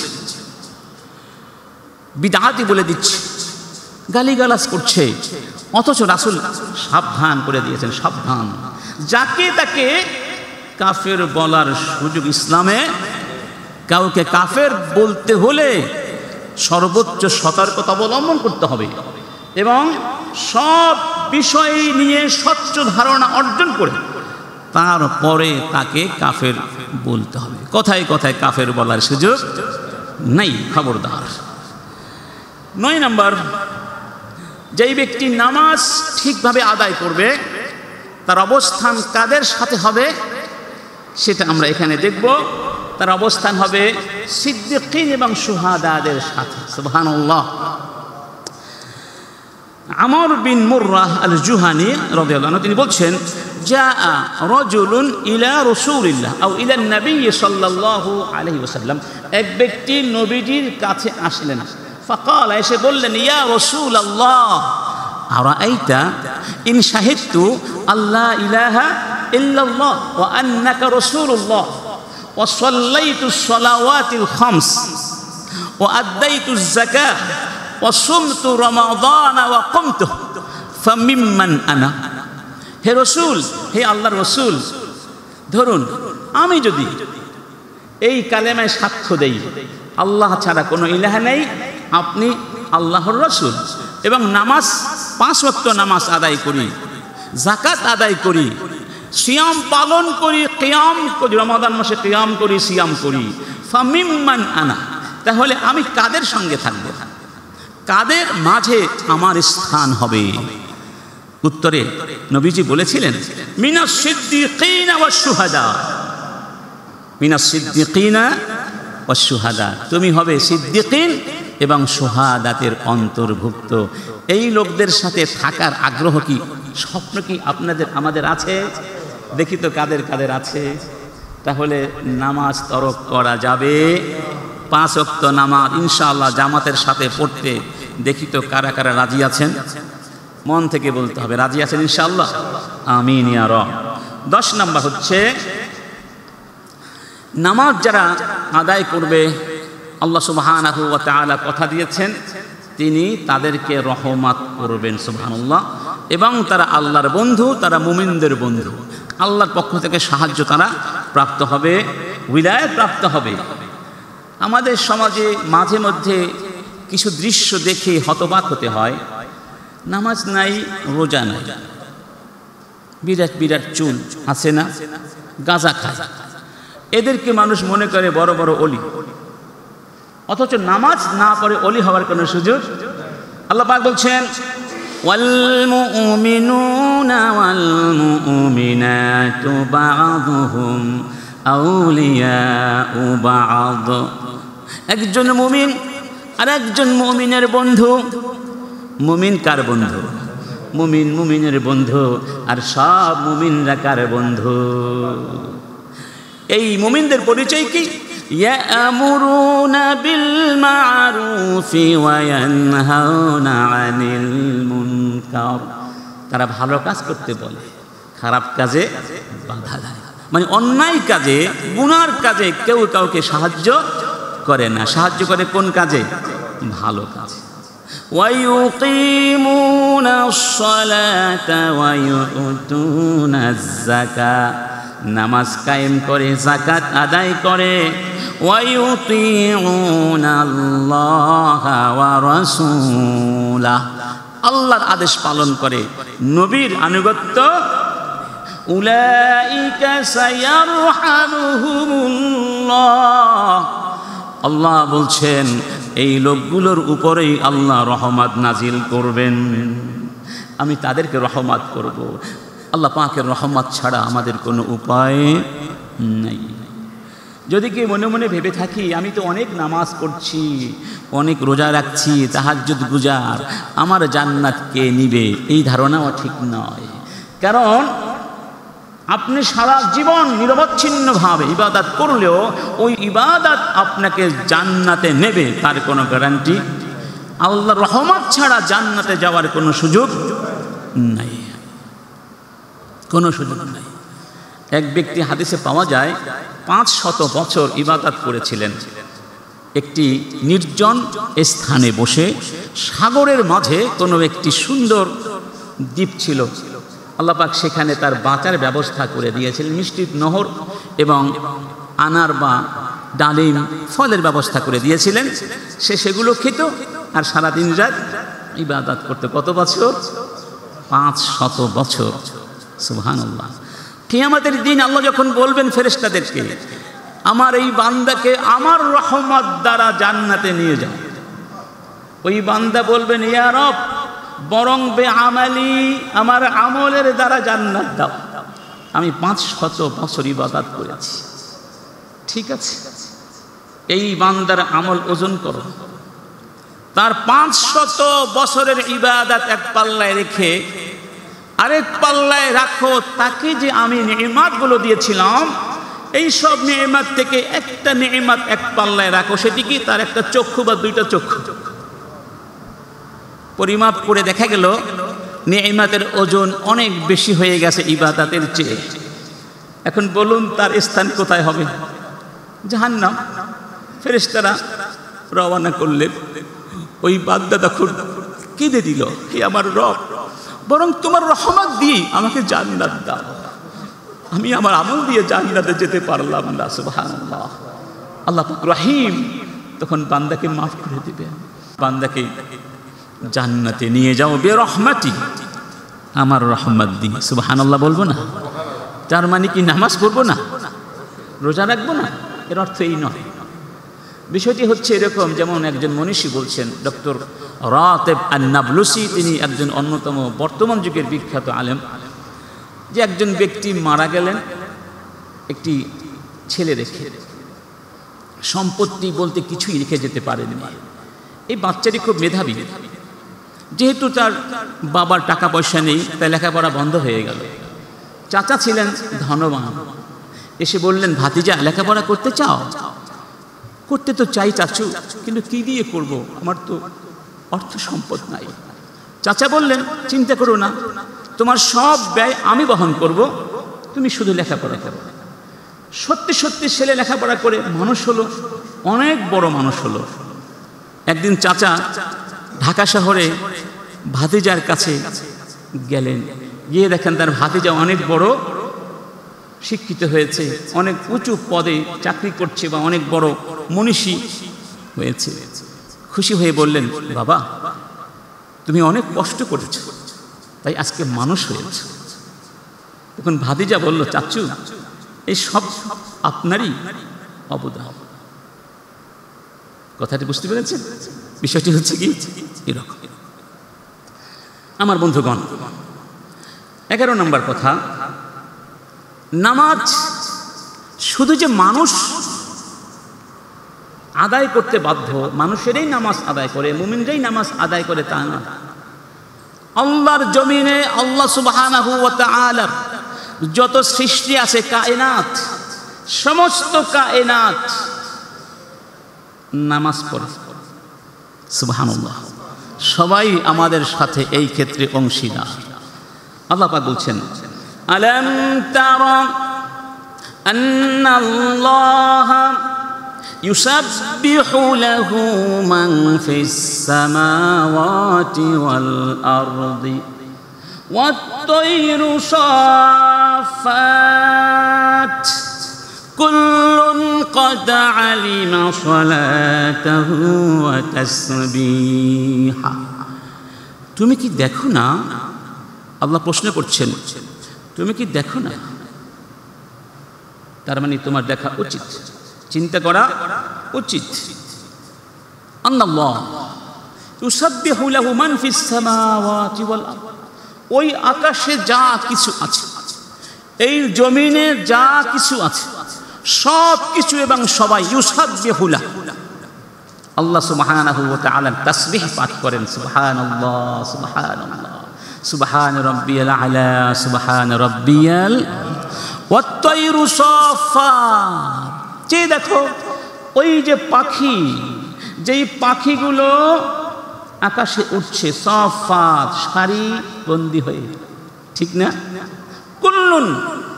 Speaker 1: বিদআতি বলে দিচ্ছে, গালিগালাজ করছে। অথচ রাসূল সাবধান করে দিয়েছেন, সাবধান, যাকে তাকে কাফের বলার সুযোগ ইসলামে। কাউকে কাফের বলতে হলে সর্বোচ্চ সতর্কতা অবলম্বন করতে হবে এবং সব বিষয় নিয়ে স্বচ্ছ ধারণা অর্জন করে তারপরে তাকে কাফের বলতে হবে। কথায় কথায় কাফের বলার সুযোগ নেই, খবরদার। 9 নম্বর, যেই ব্যক্তি নামাজ ঠিকভাবে আদায় করবে তার অবস্থান কাদের সাথে হবে সেটা আমরা এখানে দেখব। তার অবস্থান হবে সিদ্দিকিন এবং শুহাদাদের সাথে। সুবহানাল্লাহ। আমর বিন মুররাহ আল জুহানি রাদিয়াল্লাহু আনহু তিনি বলছেন, জাআ রাজুলুন ইলা রাসূলিল্লাহ আও ইলা নবী সাল্লাল্লাহু আলাইহি ওয়াসাল্লাম, এক ব্যক্তি নবীজির কাছে আসলেন, ফাকাল, এসে বললেন, ইয়া রাসূলুল্লাহ আরাআইতা ইন শাহিদতু আল্লা ইলাহা ইল্লাল্লাহ ওয়া আন্নাকা রাসূলুল্লাহ ওয়া সাল্লাইতুস সালাওয়াতিল খামস ওয়া আদাইতুজ যাকাহ ওয়া সুমতু রমাদান ওয়া কুমতু ফামিম্মান আনা। হে রাসূল, হে আল্লাহর রাসূল, ধরুন আমি যদি এই কালেমায় সাক্ষ্য দেই আল্লাহ ছাড়া কোনো ইলাহা নেই, আপনি আল্লাহর রাসূল, এবং নামাজ 5 ওয়াক্ত নামাজ আদায় করি, যাকাত আদায় করি, সিয়াম পালন করি, কিয়াম করি, রমাদান মাসে কিয়াম করি, সিয়াম করি, ফামিম্মান আনা, তাহলে আমি কাদের সঙ্গে থাকব, কাদের মাঝে আমার স্থান হবে? উত্তরে নবীজি বলেছিলেন, মিনাস সিদ্দিকিনা ওয়াশ শুহাদা, মিনাস সিদ্দিকিনা ওয়াশ শুহাদা, তুমি হবে সিদ্দিকিন এবং শুহাদাতের অন্তর্ভুক্ত। এই লোকদের সাথে থাকার আগ্রহ কি, স্বপ্ন কি আপনাদের আমাদের আছে? দেখি তো কাদের কাদের আছে। তাহলে নামাজ তরক করা যাবে, 5 ওয়াক্ত নামাজ ইনশাআল্লাহ জামাতের সাথে পড়তে দেখি তো কারা কারা রাজি আছেন। মন থেকে বলতে হবে, রাজি আছেন ইনশাআল্লাহ? আমিন ইয়া রব। 10 নম্বর হচ্ছে, নামাজ যারা আদায় করবে আল্লাহ সুবহানাহু ওয়া তাআলা কথা দিয়েছেন তিনি তাদেরকে রহমত করবেন, সুবহানাল্লাহ, এবং তারা আল্লাহর বন্ধু, তারা মুমিনদের বন্ধু, আল্লাহর পক্ষ থেকে সাহায্য তারা প্রাপ্ত হবে, উইলায়াত প্রাপ্ত হবে। আমাদের সমাজে মাঝে মধ্যে কিছু দৃশ্য দেখে হতবাক হতে হয়। নামাজ নাই, রোজা নাই, বিরাট বিরাট চুল আছে না, গাঁজা খায়, এদেরকে মানুষ মনে করে বড় বড় অলি, অথচ নামাজ না পড়ে অলি হওয়ার কোনো সুযোগ। আল্লাহ পাক বলছেন, ওয়াল মুমিনুনা ওয়াল মুমিনাতু বা'দুহুম আউলিয়াউ বা'দ, একজন মুমিন আর একজন মুমিনের বন্ধু। মুমিন কার বন্ধু? মুমিন মুমিনের বন্ধু, আর সব মুমিনরা কার বন্ধু? এই মুমিনদের পরিচয় কি? ইয়া'মুরুনা বিল মা'রুফি ওয়া ইয়ানহাউনা আনিল মুনকার, তারা ভালো কাজ করতে বলে, খারাপ কাজে বাধা দেয়। মানে অন্যায় কাজে, গুনার কাজে কেউ কাউকে সাহায্য করে না। সাহায্য করে কোন কাজে? ভালো কাজে। ওয়া ইউকিমুনাস সালাতা ওয়া ইউতুনাজ যাকাত, নামাজ কায়েম করে, যাকাত আদায় করে। ওয়া ইউতিউনাল্লাহা ওয়া রাসূলাহ, আল্লাহর আদেশ পালন করে, নবীর আনুগত্য। উলাইকা সায়ারহামুহুমুল্লাহ, আল্লাহ বলছেন এই লোকগুলোর উপরেই আল্লাহ রহমত নাজিল করবেন, আমি তাদেরকে রহমত করব। আল্লাহ পাকের রহমত ছাড়া আমাদের কোনো উপায় নেই। যদি কেউ মনে মনে ভেবে থাকি আমি তো অনেক নামাজ পড়ছি, অনেক রোজা রাখছি, তাহাজ্জুদ গুজার, আমার জান্নাত কে নিবে, এই ধারণাও ঠিক নয়। কারণ আপনি সারা জীবন নিরবচ্ছিন্নভাবে ইবাদত করলেও ওই ইবাদত আপনাকে জান্নাতে নেবে তার কোনো গ্যারান্টি, আল্লাহর রহমত ছাড়া জান্নাতে যাওয়ার কোনো সুযোগ নাই, কোনো সুযোগ নাই। এক ব্যক্তি হাদিসে পাওয়া যায় 500 বছর ইবাদত করেছিলেন একটি নির্জন স্থানে বসে। সাগরের মাঝে কোনো একটি সুন্দর দ্বীপ ছিল, আল্লাহ পাক সেখানে তার বাঁচার ব্যবস্থা করে দিয়েছিলেন। মিষ্টির নহর এবং আনার বা ডালিম ফলের ব্যবস্থা করে দিয়েছিলেন। সে সেগুলো খেত আর সারাদিন রাত ইবাদত করতে। কত বছর? 500 বছর। সুবহানাল্লাহ। কিয়ামতের দিন আল্লাহ যখন বলবেন ফেরেশতাদেরকে, আমার এই বান্দাকে আমার রহমত দ্বারা জান্নাতে নিয়ে যাও, ওই বান্দা বলবেন, ইয়া রব, বরং বেআমালি, আমার আমলের দ্বারা জান্নাত দাও। আমি 500 বছর ইবাদত করেছি। ঠিক আছে, এই বান্দার আমল ওজন করো, তার 500 বছরের ইবাদত এক পাল্লায় রেখে আরেক পাল্লায় রাখো, তাকে যে আমি নেয়ামতগুলো দিয়েছিলাম, এই সব নেয়ামত থেকে একটা নেয়ামত এক পাল্লায় রাখো। সেটি কি? তার একটা চক্ষু বা দুইটা চক্ষু। পরিমাপ করে দেখা গেল নেয়ামতের ওজন অনেক বেশি হয়ে গেছে ইবাদতের চেয়ে। এখন বলুন তার স্থান কোথায় হবে? জাহান্নাম। ফেরেশতারা রওনা করলেন। ওই বান্দা তখন কেঁদে দিল, হে আমার রব, বরং তোমার রহমত দিয়ে আমাকে জান্নাত দাও, আমি আমার আমল দিয়ে জান্নাতে যেতে পারলাম না। সুবহানাল্লাহ। আল্লাহ পাক রহিম, তখন বান্দাকে মাফ করে দিবেন, বান্দাকে জান্নাতে নিয়ে যাও বেরহমাতি, আমার রহমত দিয়ে। সুবহানাল্লাহ বলবো না? তার মানে কি নামাজ পড়বো না, রোজা রাখবো না? এর অর্থ এই নয়। বিষয়টি হচ্ছে এরকম, যেমন একজন মনীষী বলছেন, ডক্টর রাতেব আন-নাবলুসি, তিনি একজন অন্যতম বর্তমান যুগের বিখ্যাত আলেম, যে একজন ব্যক্তি মারা গেলেন একটি ছেলে রেখে, সম্পত্তি বলতে কিছুই রেখে যেতে পারেনি। এই বাচ্চাটি খুব মেধাবী, যেহেতু তার বাবার টাকা পয়সা নেই, তাই লেখাপড়া বন্ধ হয়ে গেল। চাচা ছিলেন ধনবান, এসে বললেন, ভাতিজা লেখাপড়া করতে চাও? করতে তো চাই চাচু, কিন্তু কি দিয়ে করব, আমার তো অর্থ সম্পদ নাই। চাচা বললেন, চিন্তা করো না, তোমার সব ব্যয় আমি বহন করব, তুমি শুধু লেখাপড়া করো। সত্যি সত্যি ছেলে লেখাপড়া করে মানুষ হলো, অনেক বড় মানুষ হলো। একদিন চাচা ঢাকা শহরে ভাতিজার কাছে গেলেন, গিয়ে দেখেন তার ভাতিজা অনেক বড় শিক্ষিত হয়েছে, অনেক উঁচু পদে চাকরি করছে বা অনেক বড় মনীষী হয়েছে। খুশি হয়ে বললেন, বাবা তুমি অনেক কষ্ট করেছো, তাই আজকে মানুষ হয়েছে। তখন ভাতিজা বলল, চাচু এই সব আপনারই অবদান। কথাটি বুঝতে পেরেছেন? বিষয়টি হচ্ছে কি এরকম। আমার বন্ধুগণ, 11 নম্বর কথা, নামাজ শুধু যে মানুষ আদায় করতে বাধ্য, মানুষেরই নামাজ আদায় করে, মুমিনরাই নামাজ আদায় করে তা না। আল্লাহর জমিনে আল্লাহ সুবহানাহু ওয়া তাআলা যত সৃষ্টি আছে, কায়নাত, সমস্ত কায়নাত নামাজ পড়ে। সুবহানাল্লাহ। সবাই আমাদের সাথে এই ক্ষেত্রে অংশীদার। আল্লাহ পাক বলছেন, আলাম তারা আন্নাল্লাহা ইউসাব্বিহু লাহু মান ফিস সামাওয়াতি ওয়াল আরদি ওয়াত তায়রু সাফাত কুল্লুন قد علم صلاته وتسبيحه। তুমি কি দেখো না, আল্লাহ প্রশ্ন করছেন, তুমি কি দেখো না? তার মানে তোমার দেখা উচিত, চিন্তা করা উচিত। আল্লাহ ইউসাব্বিহু লাহু মান ফিস সামাওয়াতি ওয়াল আরদ, ওই আকাশে যা কিছু আছে, এই জমিনে যা কিছু আছে, সব কিছু এবং সবাই ইউসাব্বিহু লাহু, আল্লাহ সুবহানাহু ওয়া তাআলা তাসবিহ পাঠ করেন। সুবহানাল্লাহ, সুবহানাল্লাহ, সুবহান রাব্বিয়াল আলা, সুবহান রাব্বিয়াল ওয়াত তায়রু সাফাত। যে দেখো ওই যে পাখি, যেই পাখিগুলো আকাশে উঠছে, সাফাত, সারি বন্দী হয়ে, ঠিক না? কুল্লুন,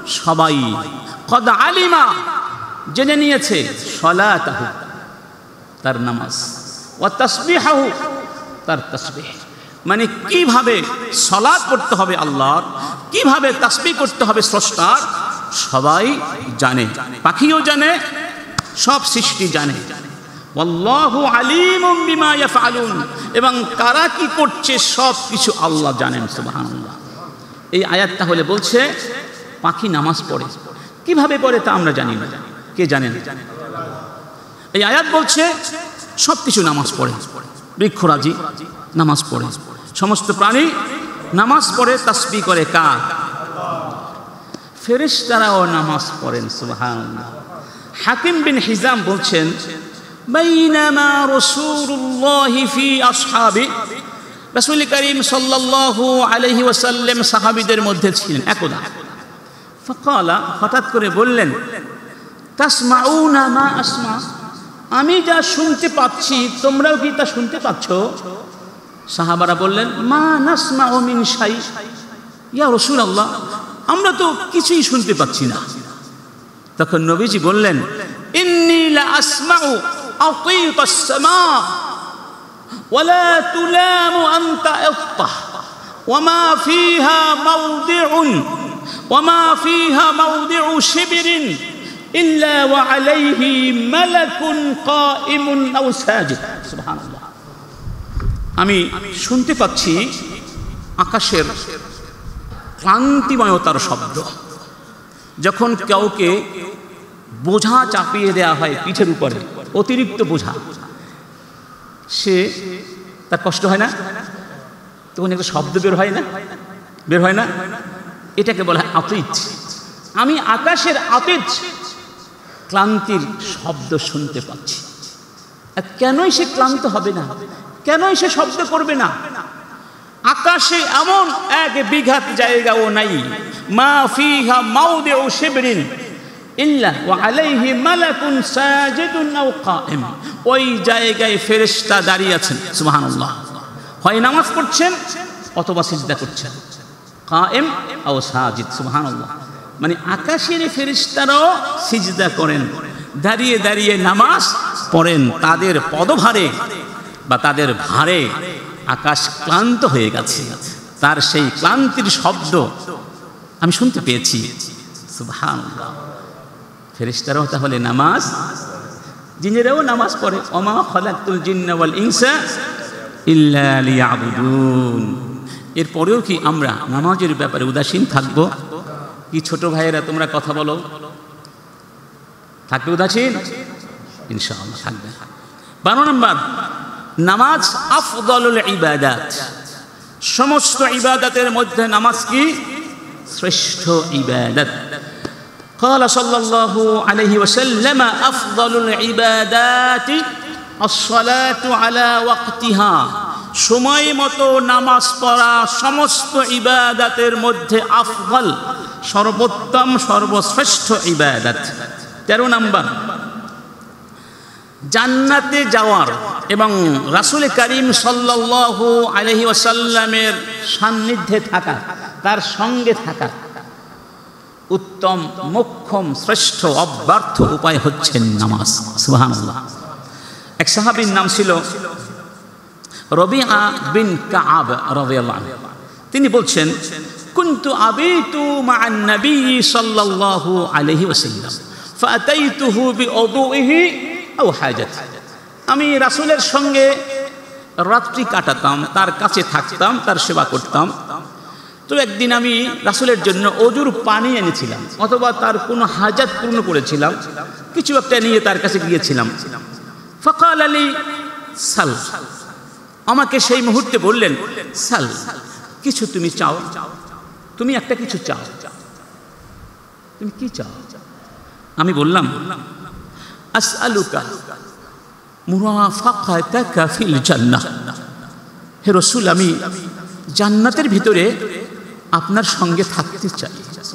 Speaker 1: সবাই কদ আলিমা জেনে নিয়েছে সলাতাহু তার নামাজ, ওয়া তাসবিহাহু তার তাসবিহ, মানে কিভাবে সালাত করতে হবে আল্লাহর, কিভাবে তাসবিহ করতে হবে স্রষ্টার, সবাই জানে, পাখিও জানে, সব সৃষ্টি জানে। ওয়াল্লাহু আলিমুম বিমা ইয়াফআলুন, এবং কারা কি করছে সব কিছু আল্লাহ জানেন। সুবহানাল্লাহ। এই আয়াত তাহলে বলছে পাখি নামাজ পড়ে, কিভাবে পড়ে তা আমরা জানি না, কে জানেন? এই আয়াত বলছে সব কিছু নামাজ পড়ে, বৃক্ষরাজি নামাজ পড়ে, সমস্ত প্রাণী নামাজ পড়ে, তাসবিহ করে কার? ফেরেশতারাও নামাজ পড়েন। সুবহানাল্লাহ। হাকিম বিন হিজাম বলছেন, বাইনামা রাসূলুল্লাহি ফি আসহাবি, রাসূল করিম সাল্লাল্লাহু আলাইহি ওয়াসাল্লাম সাহাবীদের মধ্যে ছিলেন একদা। ফাকালা, হঠাৎ করে বললেন, তাসমাউনা মা আসমা, আমি যা শুনতে পাচ্ছি তোমরাও কি তা শুনতে পাচ্ছ? সাহাবারা বললেন, মা নাসমাউ মিন শাই, ইয়া রাসূলুল্লাহ, আমরা তো কিছুই শুনতে পাচ্ছি না। তখন নবীজি বললেন, ইন্নী লা আসমাউ আতিকাস সামা ওয়ালা তুলামু আনতা ইফতাহ ওয়ামা ফিহা মাওদিউ শিবরিন ইল্লা ওয়া আলাইহি মালাকুন কাইমুন আও সাজিদ। সুবহানাল্লাহ। আমি শুনতে পাচ্ছি আকাশের ক্লান্তিময়তার শব্দ। যখন কাউকে বোঝা চাপিয়ে দেওয়া হয় পিঠের উপরে, অতিরিক্ত বোঝা, সে তার কষ্ট হয় না? তখন একটা শব্দ বের হয় না? বের হয় না? এটাকে বলা হয় আতিজ। আমি আকাশের আতিজ, ক্লান্তির শব্দ শুনতে পাচ্ছি। কেনই সে ক্লান্ত হবে না? কেনই সে শব্দ করবে না? আকাশে এমন এক বিঘাত জায়গাও নাই, মা ফিহা মাওদিউ শিবরিন ইল্লা ওয়া আলাইহি মালাকুন সাজিদুন আও কায়েম, ওই জায়গায় ফেরেশতা দাঁড়িয়ে আছেন। সুবহানাল্লাহ। হয় নামাজ পড়ছেন অথবা সিজদা করছেন, কায়েম আও সাজিদ। সুবহানাল্লাহ। মানে আকাশের ফেরেশতারাও সিজদা করেন, দাঁড়িয়ে দাঁড়িয়ে নামাজ পড়েন। তাদের পদভারে বা তাদের ভারে আকাশ ক্লান্ত হয়ে গেছে, তার সেই ক্লান্তির শব্দ আমি শুনতে পেয়েছি। সুবহানাল্লাহ। ফেরেশতারাও তাহলে নামাজ, জিনেরাও নামাজ পড়ে। ওমা খালাকতুল জিন্না ওয়াল ইনসা ইল্লা লিয়াবুদুন। এরপরেও কি আমরা নামাজের ব্যাপারে উদাসীন থাকবো? কি ছোট ভাইয়েরা তোমরা কথা বলো, থাকবে উদাসীন? ইনশাআল্লাহ থাকবে। 12 নম্বর, নামাজ আফদলুল ইবাদাত, সমস্ত ইবাদতের মধ্যে নামাজ কি শ্রেষ্ঠ ইবাদত। قال صلى الله عليه وسلم أفضل العبادات الصلاة على وقتها, সময় মতো নামাজ পড়া সমস্ত ইবাদতের মধ্যে আফদল, সর্বোত্তম সর্বশ্রেষ্ঠ ইবাদত। 13 নম্বর, জান্নাতে যাওয়ার এবং রাসূল করিম সাল্লাল্লাহু আলাইহি ওয়াসাল্লামের সান্নিধ্যে থাকা, তার সঙ্গে থাকা উত্তম মোক্ষম শ্রেষ্ঠ অব্যর্থ উপায় হচ্ছে নামাজ। সুবহানাল্লাহ। এক সাহাবীর নাম ছিল রবিআ বিন কাআব রাদিয়াল্লাহু আনহু। তিনি বলছেন, কুনতু আবিতু মা'আন নবী সাল্লাল্লাহু আলাইহি ওয়াসাল্লাম ফাআতাইতুহু বিউদুইহি আও হাজাতি, আমি রাসূলের সঙ্গে রাত্রি কাটাতাম, তার কাছে থাকতাম, তার সেবা করতাম। তো একদিন আমি রাসূলের জন্য অজুর পানি এনেছিলাম, অথবা তার কোনো হাজাত পূর্ণ করেছিলাম, কিছু একটা নিয়ে তার কাছে গিয়েছিলাম। ফাকাল আলী সাল, আমাকে সেই মুহূর্তে বললেন, সাল, কিছু তুমি চাও, তুমি একটা কিছু চাও, তুমি কি চাও? আমি বললাম, আসআলুকা মুরাফাকাতাকা ফিল জান্নাহ, হে রাসূল, আমি জান্নাতের ভিতরে আপনার সঙ্গে থাকতে চাই।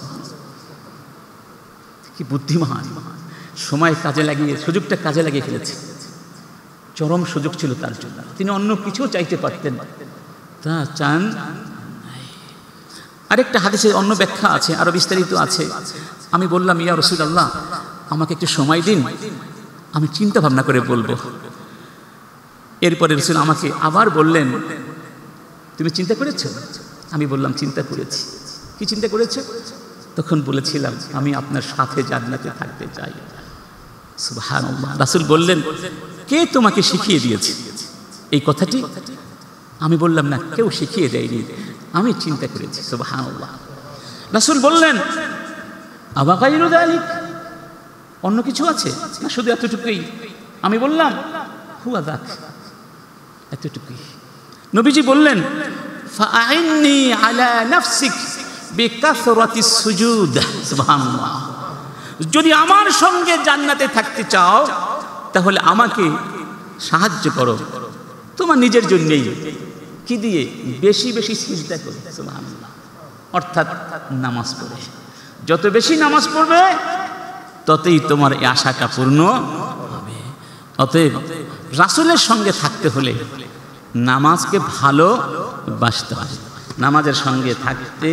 Speaker 1: কি বুদ্ধিমান, সময় কাজে লাগিয়ে, সুযোগটা কাজে লাগিয়ে ফেলেছে। চরম সুযোগ ছিল তার জন্য, তিনি অন্য কিছু চাইতে পারতেন, তা চান। আরেকটা হাদিসে অন্য ব্যাখ্যা আছে, আরো বিস্তারিত আছে। আমি বললাম, ইয়া রাসূলুল্লাহ, আমাকে একটু সময় দিন, আমি চিন্তা ভাবনা করে বলবো। এরপরে রাসূল আমাকে আবার বললেন, তুমি চিন্তা করেছো? আমি বললাম, চিন্তা করেছি। কি চিন্তা করেছো? তখন বলেছিলাম, আমি আপনার সাথে জান্নাতে থাকতে চাই। সুবহানাল্লাহ। রাসূল বললেন, কে তোমাকে শিখিয়ে দিয়েছে এই কথাটি? আমি বললাম, না, কেউ শিখিয়ে দেয়নি, আমি চিন্তা করেছি। সুবহানাল্লাহ। রাসূল বললেন, আবা গায়রু যালিক, অন্য কিছু আছে না শুধু এতটুকুই? আমি বললাম, হুয়া যাক, এতটুকুই। নবীজি বললেন, ফাআইন্নি আলা নাফসিক বিকাসরাতিস সুজুদ। সুবহানাল্লাহ। যদি আমার সঙ্গে জান্নাতে থাকতে চাও তাহলে আমাকে সাহায্য করো তোমার নিজের জন্যই। কি দিয়ে? বেশি বেশি সিজদা করো। সুবহানাল্লাহ। অর্থাৎ নামাজ পড়ে, যত বেশি নামাজ পড়বে ততই তোমার এই আশাটা পূর্ণ হবে। অতএব রাসূলের সঙ্গে থাকতে হলে নামাজকে ভালোবাসতে হবে, নামাজের সঙ্গে থাকতে।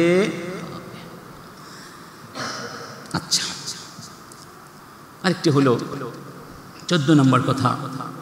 Speaker 1: আচ্ছা, আরেকটি হলো 14 নম্বর কথা,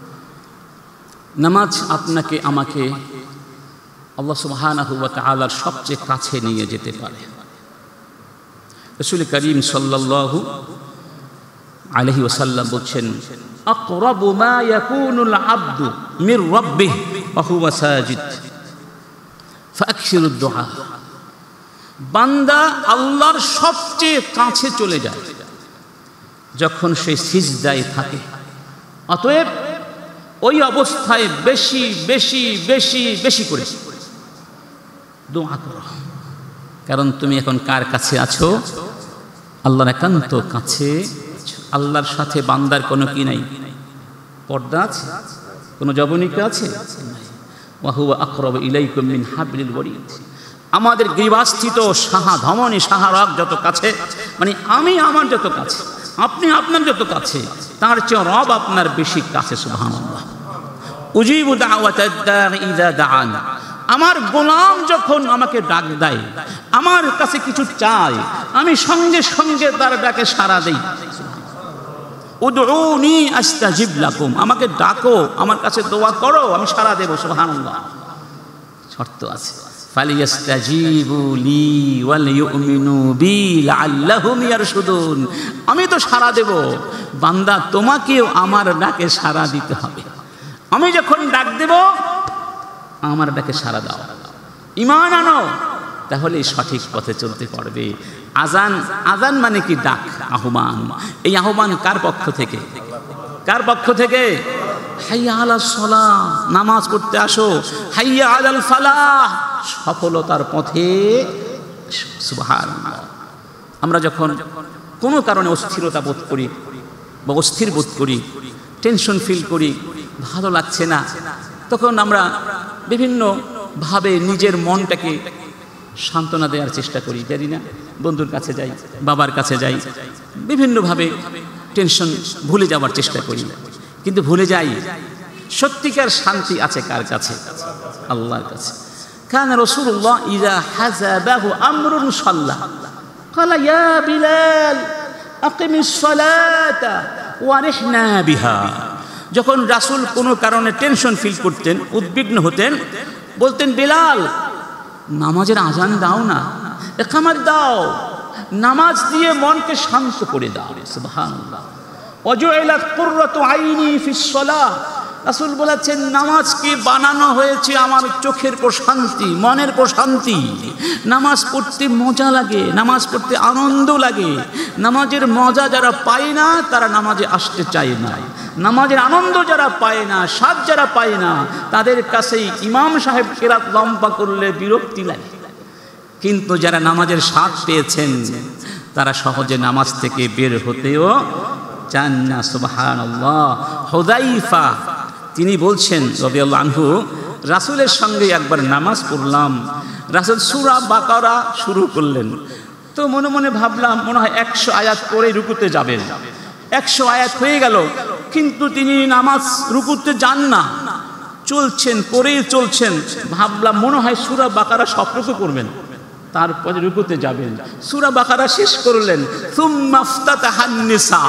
Speaker 1: নামাজ আপনাকে আমাকে আল্লাহ সুবহানাহু ওয়া তাআলার সবচেয়ে কাছে নিয়ে যেতে পারে। রাসূল করিম সাল্লাল্লাহু আলাইহি ওয়াসাল্লাম বলছেন, আকরাবু মা ইয়াকুনুল আবদু মির রাব্বিহি ওয়া হুয়া সাজিদ ফাকসিরুদ দুআ। বান্দা আল্লাহর সবচেয়ে কাছে চলে যায় যখন সে সিজদায় থাকে। অতএব ওই অবস্থায় বেশি বেশি বেশি বেশি করে দোয়া করো, কারণ তুমি এখন কার কাছে আছো? আল্লাহর একান্ত কাছে। আল্লাহর সাথে বান্দার কোনো কি নাই? পর্দা আছে? কোনো জবনিকা আছে? ওয়া হুয়া আকরাবু ইলাইকুম মিন হাবলিল ওয়ারিদ। আমাদের গ্রীবাস্থিত সাহা ধমনী সাহারক যত কাছে, মানে আমি আমার যত কাছে, আপনি আপনার যত কাছে, তার চেয়ে রব আপনার বেশি কাছে। সুবহানাল্লাহ। উজিবু দাওয়াতাদ দাঈ ইযা দাআন। আমার গোলাম যখন আমাকে ডাক দেয়, আমার কাছে কিছু চায়, আমি সঙ্গে সঙ্গে তার ডাকে সাড়া দেই। উদউনি আস্তাজিব লাকুম। আমাকে ডাকো, আমার কাছে দোয়া করো, আমি সাড়া দেব। সুবহানাল্লাহ। শর্ত আছে, ফালিয়াস্তাজিবু লি ওয়াল ইউমিনু বি লাআল্লাহুম ইয়ারশুদুন। আমি তো সাড়া দেব, বান্দা তোমাকেও আমার ডাকে সাড়া দিতে হবে। আমি যখন ডাক দেব, আমার ডাকে সাড়া দাও, ঈমান আনো, তাহলে সঠিক পথে চলতে পারবে। আজান, আজান মানে কি? ডাক, আহ্বান। এই আহ্বান কার পক্ষ থেকে? কার পক্ষ থেকে? হাইয়া আলাস সালাহ, নামাজ পড়তে আসো। হাইয়া আলাল ফালাহ, সফলতার পথে। সুবহানাল্লাহ। আমরা যখন কোনো কারণে অস্থিরতা বোধ করি বা অস্থির বোধ করি, টেনশন ফিল করি, ভালো লাগছে না, তখন আমরা বিভিন্নভাবে নিজের মনটাকে সান্ত্বনা দেওয়ার চেষ্টা করি, জানি না, বন্ধুর কাছে যাই, বাবার কাছে যাই, বিভিন্নভাবে টেনশন ভুলে যাওয়ার চেষ্টা করি, কিন্তু ভুলে যাই সত্যিকার শান্তি আছে কার কাছে? আল্লাহর কাছে। কানা রাসূলুল্লাহ ইযা হাযাবাহু আমরুন সাল্লা ক্বালা ইয়া বিলাল আকিমিস সালাতা ওয়ারিহনা বিহা। যখন রাসূল কোনো কারণে টেনশন ফিল করতেন, উদ্বিগ্ন হতেন, বলতেন, বিলাল নামাজের আজান দাও না, ইকামত দাও, নামাজ দিয়ে মনকে শান্ত করে দাও। সুবহানাল্লাহ। ওয়াজুইলাত কুররাতু আইনি ফিস সালাহ। রাসূল বলেছেন, নামাজকে বানানো হয়েছে আমার চোখের প্রশান্তি, মনের প্রশান্তি। নামাজ পড়তে মজা লাগে, নামাজ পড়তে আনন্দ লাগে। নামাজের মজা যারা পায় না তারা নামাজে আসতে চায় না। নামাজের আনন্দ যারা পায় না, স্বাদ যারা পায় না, তাদের কাছেই ইমাম সাহেব কেরাত লম্বা করলে বিরক্তি লাগে। কিন্তু যারা নামাজের স্বাদ পেয়েছেন তারা সহজে নামাজ থেকে বের হতেও চান না। সুবহানাল্লাহ। হুযায়ফা তিনি বলছেন রাদিয়াল্লাহু আনহু, রাসূলের সঙ্গে একবার নামাজ পড়লাম, রাসূল সূরা বাকারা শুরু করলেন, তো মনে মনে ভাবলাম মনে হয় 100 আয়াত পড়ে রুকুতে যাবেন। 100 আয়াত হয়ে গেল, কিন্তু তিনি নামাজ রুকুতে যান না, চলছেন, পড়েই চলছেন। ভাবলাম মনে হয় সূরা বাকারা সব রুকু করবেন, তারপরে রুকুতে যাবেন, সূরা বাকারা শেষ করলেন, সুম্মা ইফতাতাহান নিসা,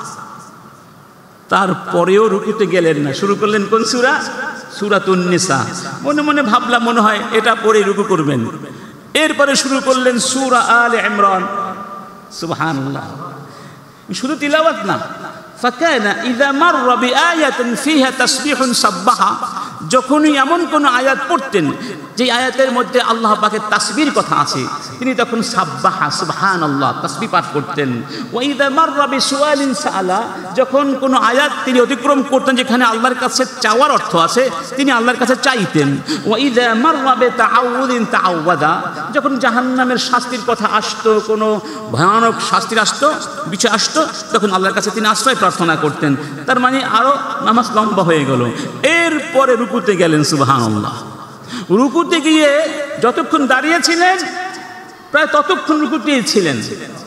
Speaker 1: তারপরেও রুকুতে গেলেন না, শুরু করলেন কোন সূরা? সূরাতুন নিসা। মনে মনে ভাবলাম মনে হয় এটা পরে রুকু করবেন, এরপরে শুরু করলেন সূরা আলে ইমরান। সুবহানাল্লাহ, শুধু তিলাওয়াত না, ফাকানা ইযা মাররা বিআয়াতিন ফিহা তাসবিহুন সাব্বাহা, যখনই এমন কোন আয়াত পড়তেন যে আয়াতের মধ্যে আল্লাহ পাকের তাসবির কথা আছে, তিনি তখন সাব্বাহা সুবহানাল্লাহ তাসবিহ পাঠ করতেন। ওয়া ইযা মাররা বিসুআলিন সাআলা, যখন কোন আয়াত তিনি অতিক্রম করতেন যেখানে আল্লাহর কাছে চাওয়ার অর্থ আছে, তিনি আল্লাহর কাছে চাইতেন। ওয়া ইযা মাররা বিতাআউযিন তাআওয়াদা, যখন জাহান্নামের শাস্তির কথা আসতো, কোনো ভয়ানক শাস্তির আসতো, বিষয় আসতো, তখন আল্লাহর কাছে তিনি আশ্রয় প্রার্থনা করতেন। তার মানে আরো নামাজ লম্বা হয়ে গেল। এরপরে রুকুতে গেলেন, সুবহানাল্লাহ। রুকুতে গিয়ে যতক্ষণ দাঁড়িয়েছিলেন প্রায় ততক্ষণ রুকুতেই ছিলেন,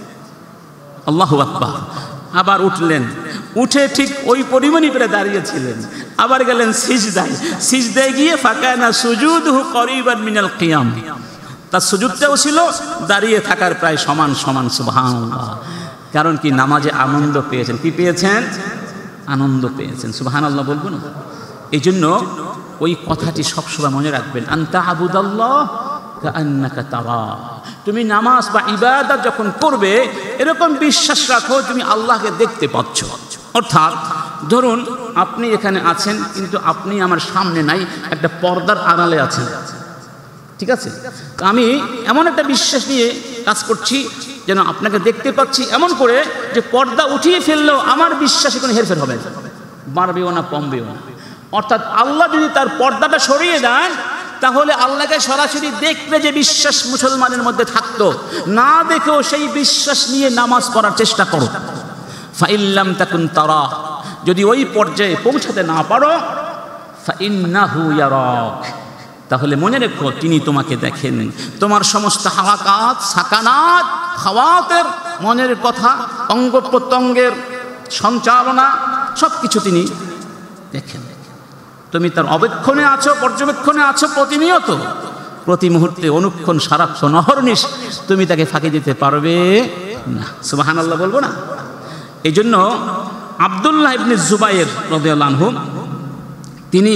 Speaker 1: আল্লাহু আকবার। আবার উঠলেন, উঠে ঠিক ওই পরিমাণই প্রায় দাঁড়িয়েছিলেন, আবার গেলেন সিজদায়। সিজদায় গিয়ে ফাকানা সুজুদুহু করিবান মিনাল কিয়াম, তার সুজুদটাও ছিল দাঁড়িয়ে থাকার প্রায় সমান সমান, সুবহানাল্লাহ। কারণ কি? নামাজে আনন্দ পেয়েছেন। কি পেয়েছেন? আনন্দ পেয়েছেন। সুবহানাল্লাহ বলবো না? এই জন্য ওই কথাটি সবসময় মনে রাখবেন, আনতা আবুদাল্লাহ কাআন্নাকা তারা। তুমি নামাজ বা ইবাদত যখন করবে এরকম বিশ্বাস রাখো তুমি আল্লাহকে দেখতে পাচ্ছ। অর্থাৎ ধরুন আপনি এখানে আছেন কিন্তু আপনি আমার সামনে নাই, একটা পর্দার আড়ালে আছেন, ঠিক আছে? আমি এমন একটা বিশ্বাস নিয়ে কাজ করছি যেন আপনাকে দেখতে পাচ্ছি, এমন করে যে পর্দা উঠিয়ে ফেললেও আমার বিশ্বাসে কোনো হেরফের হবে না, বাড়বেও না কমবেও না। অর্থাৎ আল্লাহ যদি তার পর্দাটা সরিয়ে দেন তাহলে আল্লাহকে সরাসরি দেখলে যে বিশ্বাস মুসলমানের মধ্যে থাকতো, না দেখেও সেই বিশ্বাস নিয়ে নামাজ পড়ার চেষ্টা করো। ফাইল্লাম তাকুন তারা, যদি ওই পর্যায়ে পৌঁছাতে না পারো, ফাইন্নাহু ইয়ারাক, তাহলে মনে রেখো তিনি তোমাকে দেখেন। তোমার সমস্ত হারাকাত, সাকানাত, খাওয়াতের, মনের কথা, অঙ্গ প্রত্যঙ্গের সঞ্চালনা সব কিছু তিনি দেখেন। তুমি তার অবেক্ষণে আছো, পর্যবেক্ষণে আছো প্রতিনিয়ত, প্রতি মুহূর্তে, অনুক্ষণ, সারাক্ষণ, অহর্নিশ তুমি তাকে ফাঁকি দিতে পারবে না। সুবহানাল্লাহ বলবো না? এই জন্য আব্দুল্লাহ ইবনে জুবাইর রাদিয়াল্লাহু আনহু, তিনি,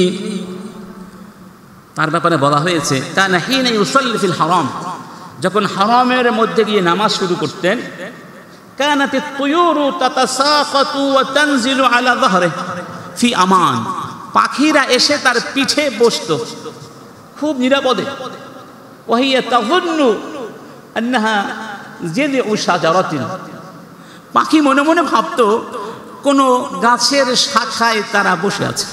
Speaker 1: তার ব্যাপারে বলা হয়েছে, কানা হিনা ইউসাল্লি ফিল হারাম, যখন হারামের মধ্যে গিয়ে নামাজ শুরু করতেন, কানাতিত তুয়ুরু তাতাসাকাতু ওয়া তানজিলু আলা যাহরিহি ফি আমান, পাখিরা এসে তার পিঠে বসতো খুব নিরাপদে। ওয়াহিয়া তাযুন্নু আন্নাহা জিযউ শাজারাতিন, পাখি মনে মনে ভাবতো কোনো গাছের শাখায় তারা বসে আছে।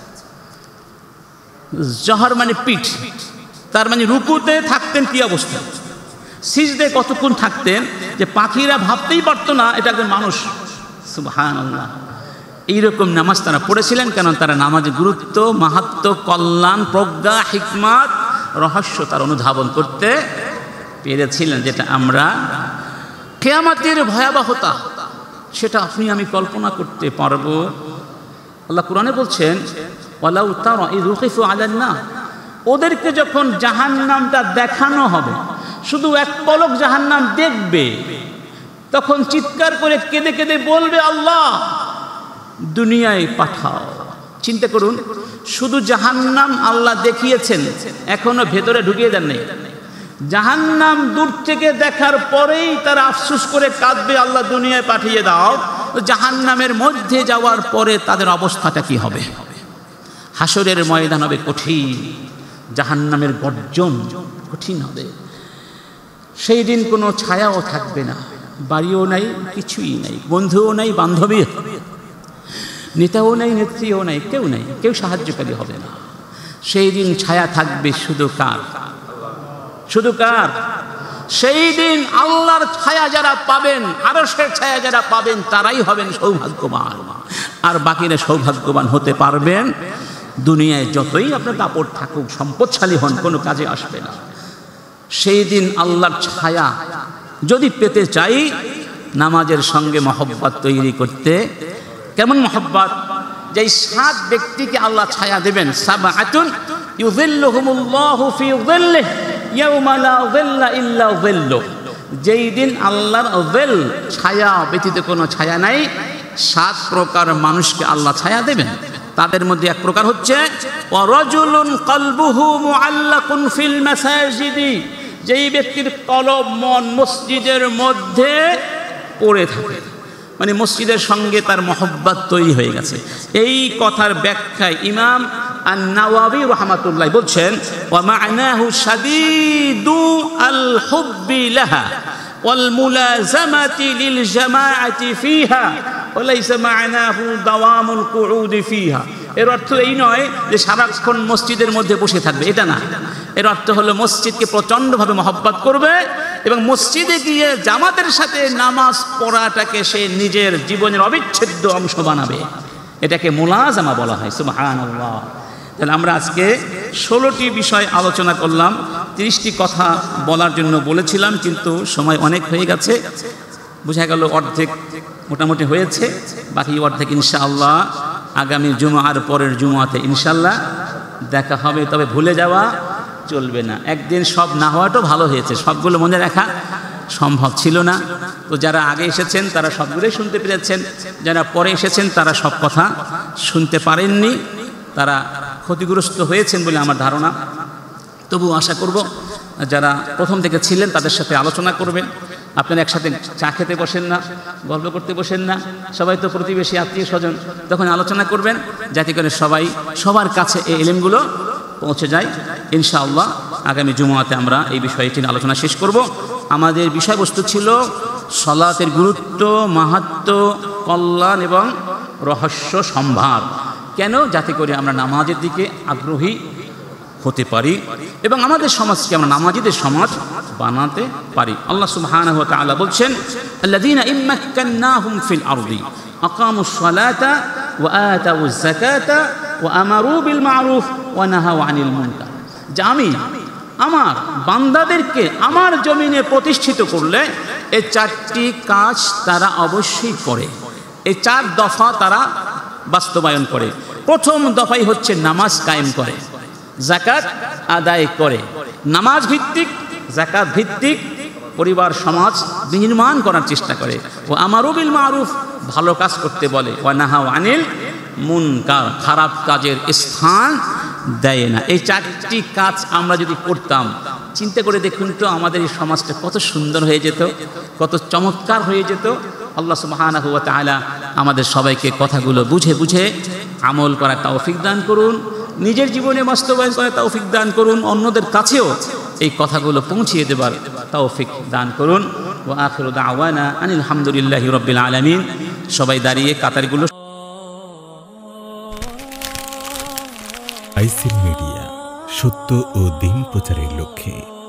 Speaker 1: জহর মানে পিঠ, তার মানে রুকুতে থাকতেন কি অবস্থা, সিজদে কতক্ষণ থাকতেন যে পাখিরা ভাবতেই পারতো না এটা একজন মানুষ। সুবহানাল্লাহ। এইরকম নামাজ তারা পড়েছিলেন, কারণ তারা নামাজের গুরুত্ব, মাহাত্ম্য, কল্যাণ, প্রজ্ঞা, হিকমত, রহস্য তার অনুধাবন করতে পেরেছিলেন, যেটা আমরা কিয়ামতের ভয়াবহতা সেটা আপনি আমি কল্পনা করতে পারবো। আল্লাহ কোরআনে বলছেন, ওয়ালাউ তারা ইয উকিফু আলান নার, ওদেরকে যখন জাহান্নামটা দেখানো হবে, শুধু এক পলক জাহান্নাম দেখবে, তখন চিৎকার করে কেঁদে কেঁদে বলবে, আল্লাহ দুনিয়ায় পাঠাও। চিন্তা করুন, শুধু জাহান্নাম আল্লাহ দেখিয়েছেন, এখনো ভেতরে ঢুকিয়ে দেন নাই। জাহান্নাম দূর থেকে দেখার পরেই তারা আফসোস করে কাঁদবে, আল্লাহ দুনিয়ায় পাঠিয়ে দাও। জাহান্নামের মধ্যে যাওয়ার পরে তাদের অবস্থাটা কি হবে? হাসরের ময়দান হবে কঠিন, জাহান্নামের গর্জন কঠিন হবে। সেই দিন কোনো ছায়াও থাকবে না, বাড়িও নাই, কিছুই নাই, বন্ধুও নাই, বান্ধবী, নেতাও নাই, নেত্রীও নাই, কেউ নাই, কেউ সাহায্যকারী হবে না। সেই দিন ছায়া থাকবে শুধু কার? শুধু কার? সেই দিন আল্লাহর ছায়া যারা পাবেন, আরশের ছায়া যারা পাবেন, তারাই হবেন সৌভাগ্যবান। আর বাকিরা সৌভাগ্যবান হতে পারবেন দুনিয়ায় যতই আপনার দাপট থাকুক, সম্পদশালী হন, কোনো কাজে আসবে না। সেই দিন আল্লাহর ছায়া যদি পেতে চাই, নামাজের সঙ্গে মহব্বত তৈরি করতে। কেমন মহব্বত? যে 7 ব্যক্তিকে আল্লাহ ছায়া দেবেন, সাবআতুন ইউযিল্লুহুমুল্লাহু ফি যিল্লিহি ইয়াউমা লা যিল্লা ইল্লা যিল্লুহ, যেই দিন আল্লাহর যিল ছায়া ব্যতীত কোনো ছায়া নাই। 7 প্রকার মানুষকে আল্লাহ ছায়া দেবেন। তাদের মধ্যে এক প্রকার হচ্ছে ওয়া রাজুলুন কলবুহু মুআল্লাকুন ফিল মাসাজিদি, যেই ব্যক্তির কলব মন মসজিদের মধ্যে পড়ে থাকে, মানে মসজিদের সঙ্গে তার মহব্বত তৈরি হয়ে গেছে। এই কথার ব্যাখ্যায় ইমাম আন-নাওয়াবী রাহমাতুল্লাহ বলছেন ওয়া মা'নাহু শাদীদু আল হুব্বি লাহা ওয়াল মুলাযামাতি লিল জামাআতি ফিহা ওয়া লাইসা মা'নাহু দাওয়ামুল কুউদি ফিহা। এর অর্থ এই নয় যে সারাক্ষণ মসজিদের মধ্যে বসে থাকবে, এটা না। এর অর্থ হলো মসজিদকে প্রচণ্ডভাবে মহব্বত করবে এবং মসজিদে গিয়ে জামাতের সাথে নামাজ পড়াটাকে সে নিজের জীবনের অবিচ্ছেদ্য অংশ বানাবে। এটাকে মুলাজামা বলা হয়। সুবহানাল্লাহ। তাহলে আমরা আজকে 16টি বিষয় আলোচনা করলাম। 30টি কথা বলার জন্য বলেছিলাম, কিন্তু সময় অনেক হয়ে গেছে। বোঝা গেল অর্ধেক মোটামুটি হয়েছে, বাকি অর্ধেক ইনশাআল্লাহ আগামী জুমার পরের জুমাতে ইনশাআল্লাহ দেখা হবে। তবে ভুলে যাওয়া চলবে না। একদিন সব না হওয়াটাও ভালো হয়েছে, সবগুলো মনে রাখা সম্ভব ছিল না। তো যারা আগে এসেছেন তারা সবগুলোই শুনতে পেরেছেন, যারা পরে এসেছেন তারা সব কথা শুনতে পারেননি, তারা ক্ষতিগ্রস্ত হয়েছেন বলে আমার ধারণা। তবু আশা করব যারা প্রথম থেকে ছিলেন তাদের সাথে আলোচনা করবেন। আপনারা একসাথে চা খেতে বসেন না, গল্প করতে বসেন না, সবাই তো প্রতিবেশী আত্মীয় স্বজন, তখন আলোচনা করবেন যাতে করে সবার কাছে এই ইলমগুলো পৌঁছে যায়। ইনশাআল্লাহ আগামী জুমাতে আমরা এই বিষয়টি আলোচনা শেষ করব। আমাদের বিষয়বস্তু ছিল সালাতের গুরুত্ব, মাহাত্ম্য, কল্যাণ এবং রহস্য সম্ভার। কেন? যাতে করে আমরা নামাজের দিকে আগ্রহী হতে পারি এবং আমাদের সমাজকে আমরা নামাজিদের সমাজ বানাতে পারি। আল্লাহ সুবহানাহু ওয়া তাআলা বলছেন আল্লাযীনা ইম্মাক্কান্নাহুম ফিল আরদি আকামুস সালাতা ওয়া আতাউজ যাকাতা ওয়া আমারু বিল মা'রুফ ওয়া নাহাউ আনিল মুনকার। যে আমি আমার বান্দাদেরকে আমার জমিনে প্রতিষ্ঠিত করলে এই 4টি কাজ তারা অবশ্যই করে, এই 4 দফা তারা বাস্তবায়ন করে। প্রথম দফাই হচ্ছে নামাজ কায়েম করে, যাকাত আদায় করে। নামাজ ভিত্তিক, যাকাত ভিত্তিক পরিবার সমাজ নির্মাণ করার চেষ্টা করে। ও আমারু বিল মা'রুফ, ভালো কাজ করতে বলে। ওয়া নাহাউ আনিল মুনকার, খারাপ কাজের স্থান দেয় না। এই 4টি কাজ আমরা যদি করতাম, চিন্তা করে দেখুন তো আমাদের এই সমাজটা কত সুন্দর হয়ে যেত, কত চমৎকার হয়ে যেত। আল্লাহ সুবহানাহু ওয়া তাআলা আমাদের সবাইকে কথাগুলো বুঝে বুঝে আমল করার তৌফিক দান করুন, নিজের জীবনে বাস্তবায়ন করার তৌফিক দান করুন, অন্যদের কাছেও এই কথাগুলো পৌঁছিয়ে দেবার তৌফিক দান করুন। ওয়া আখিরু দাওয়ানা আনিল হামদুলিল্লাহি রাব্বিল আলামিন। সবাই দাঁড়িয়ে কাতারগুলো।
Speaker 2: আইসিল মিডিয়া, সত্য ও দিন প্রচারের লক্ষ্যে।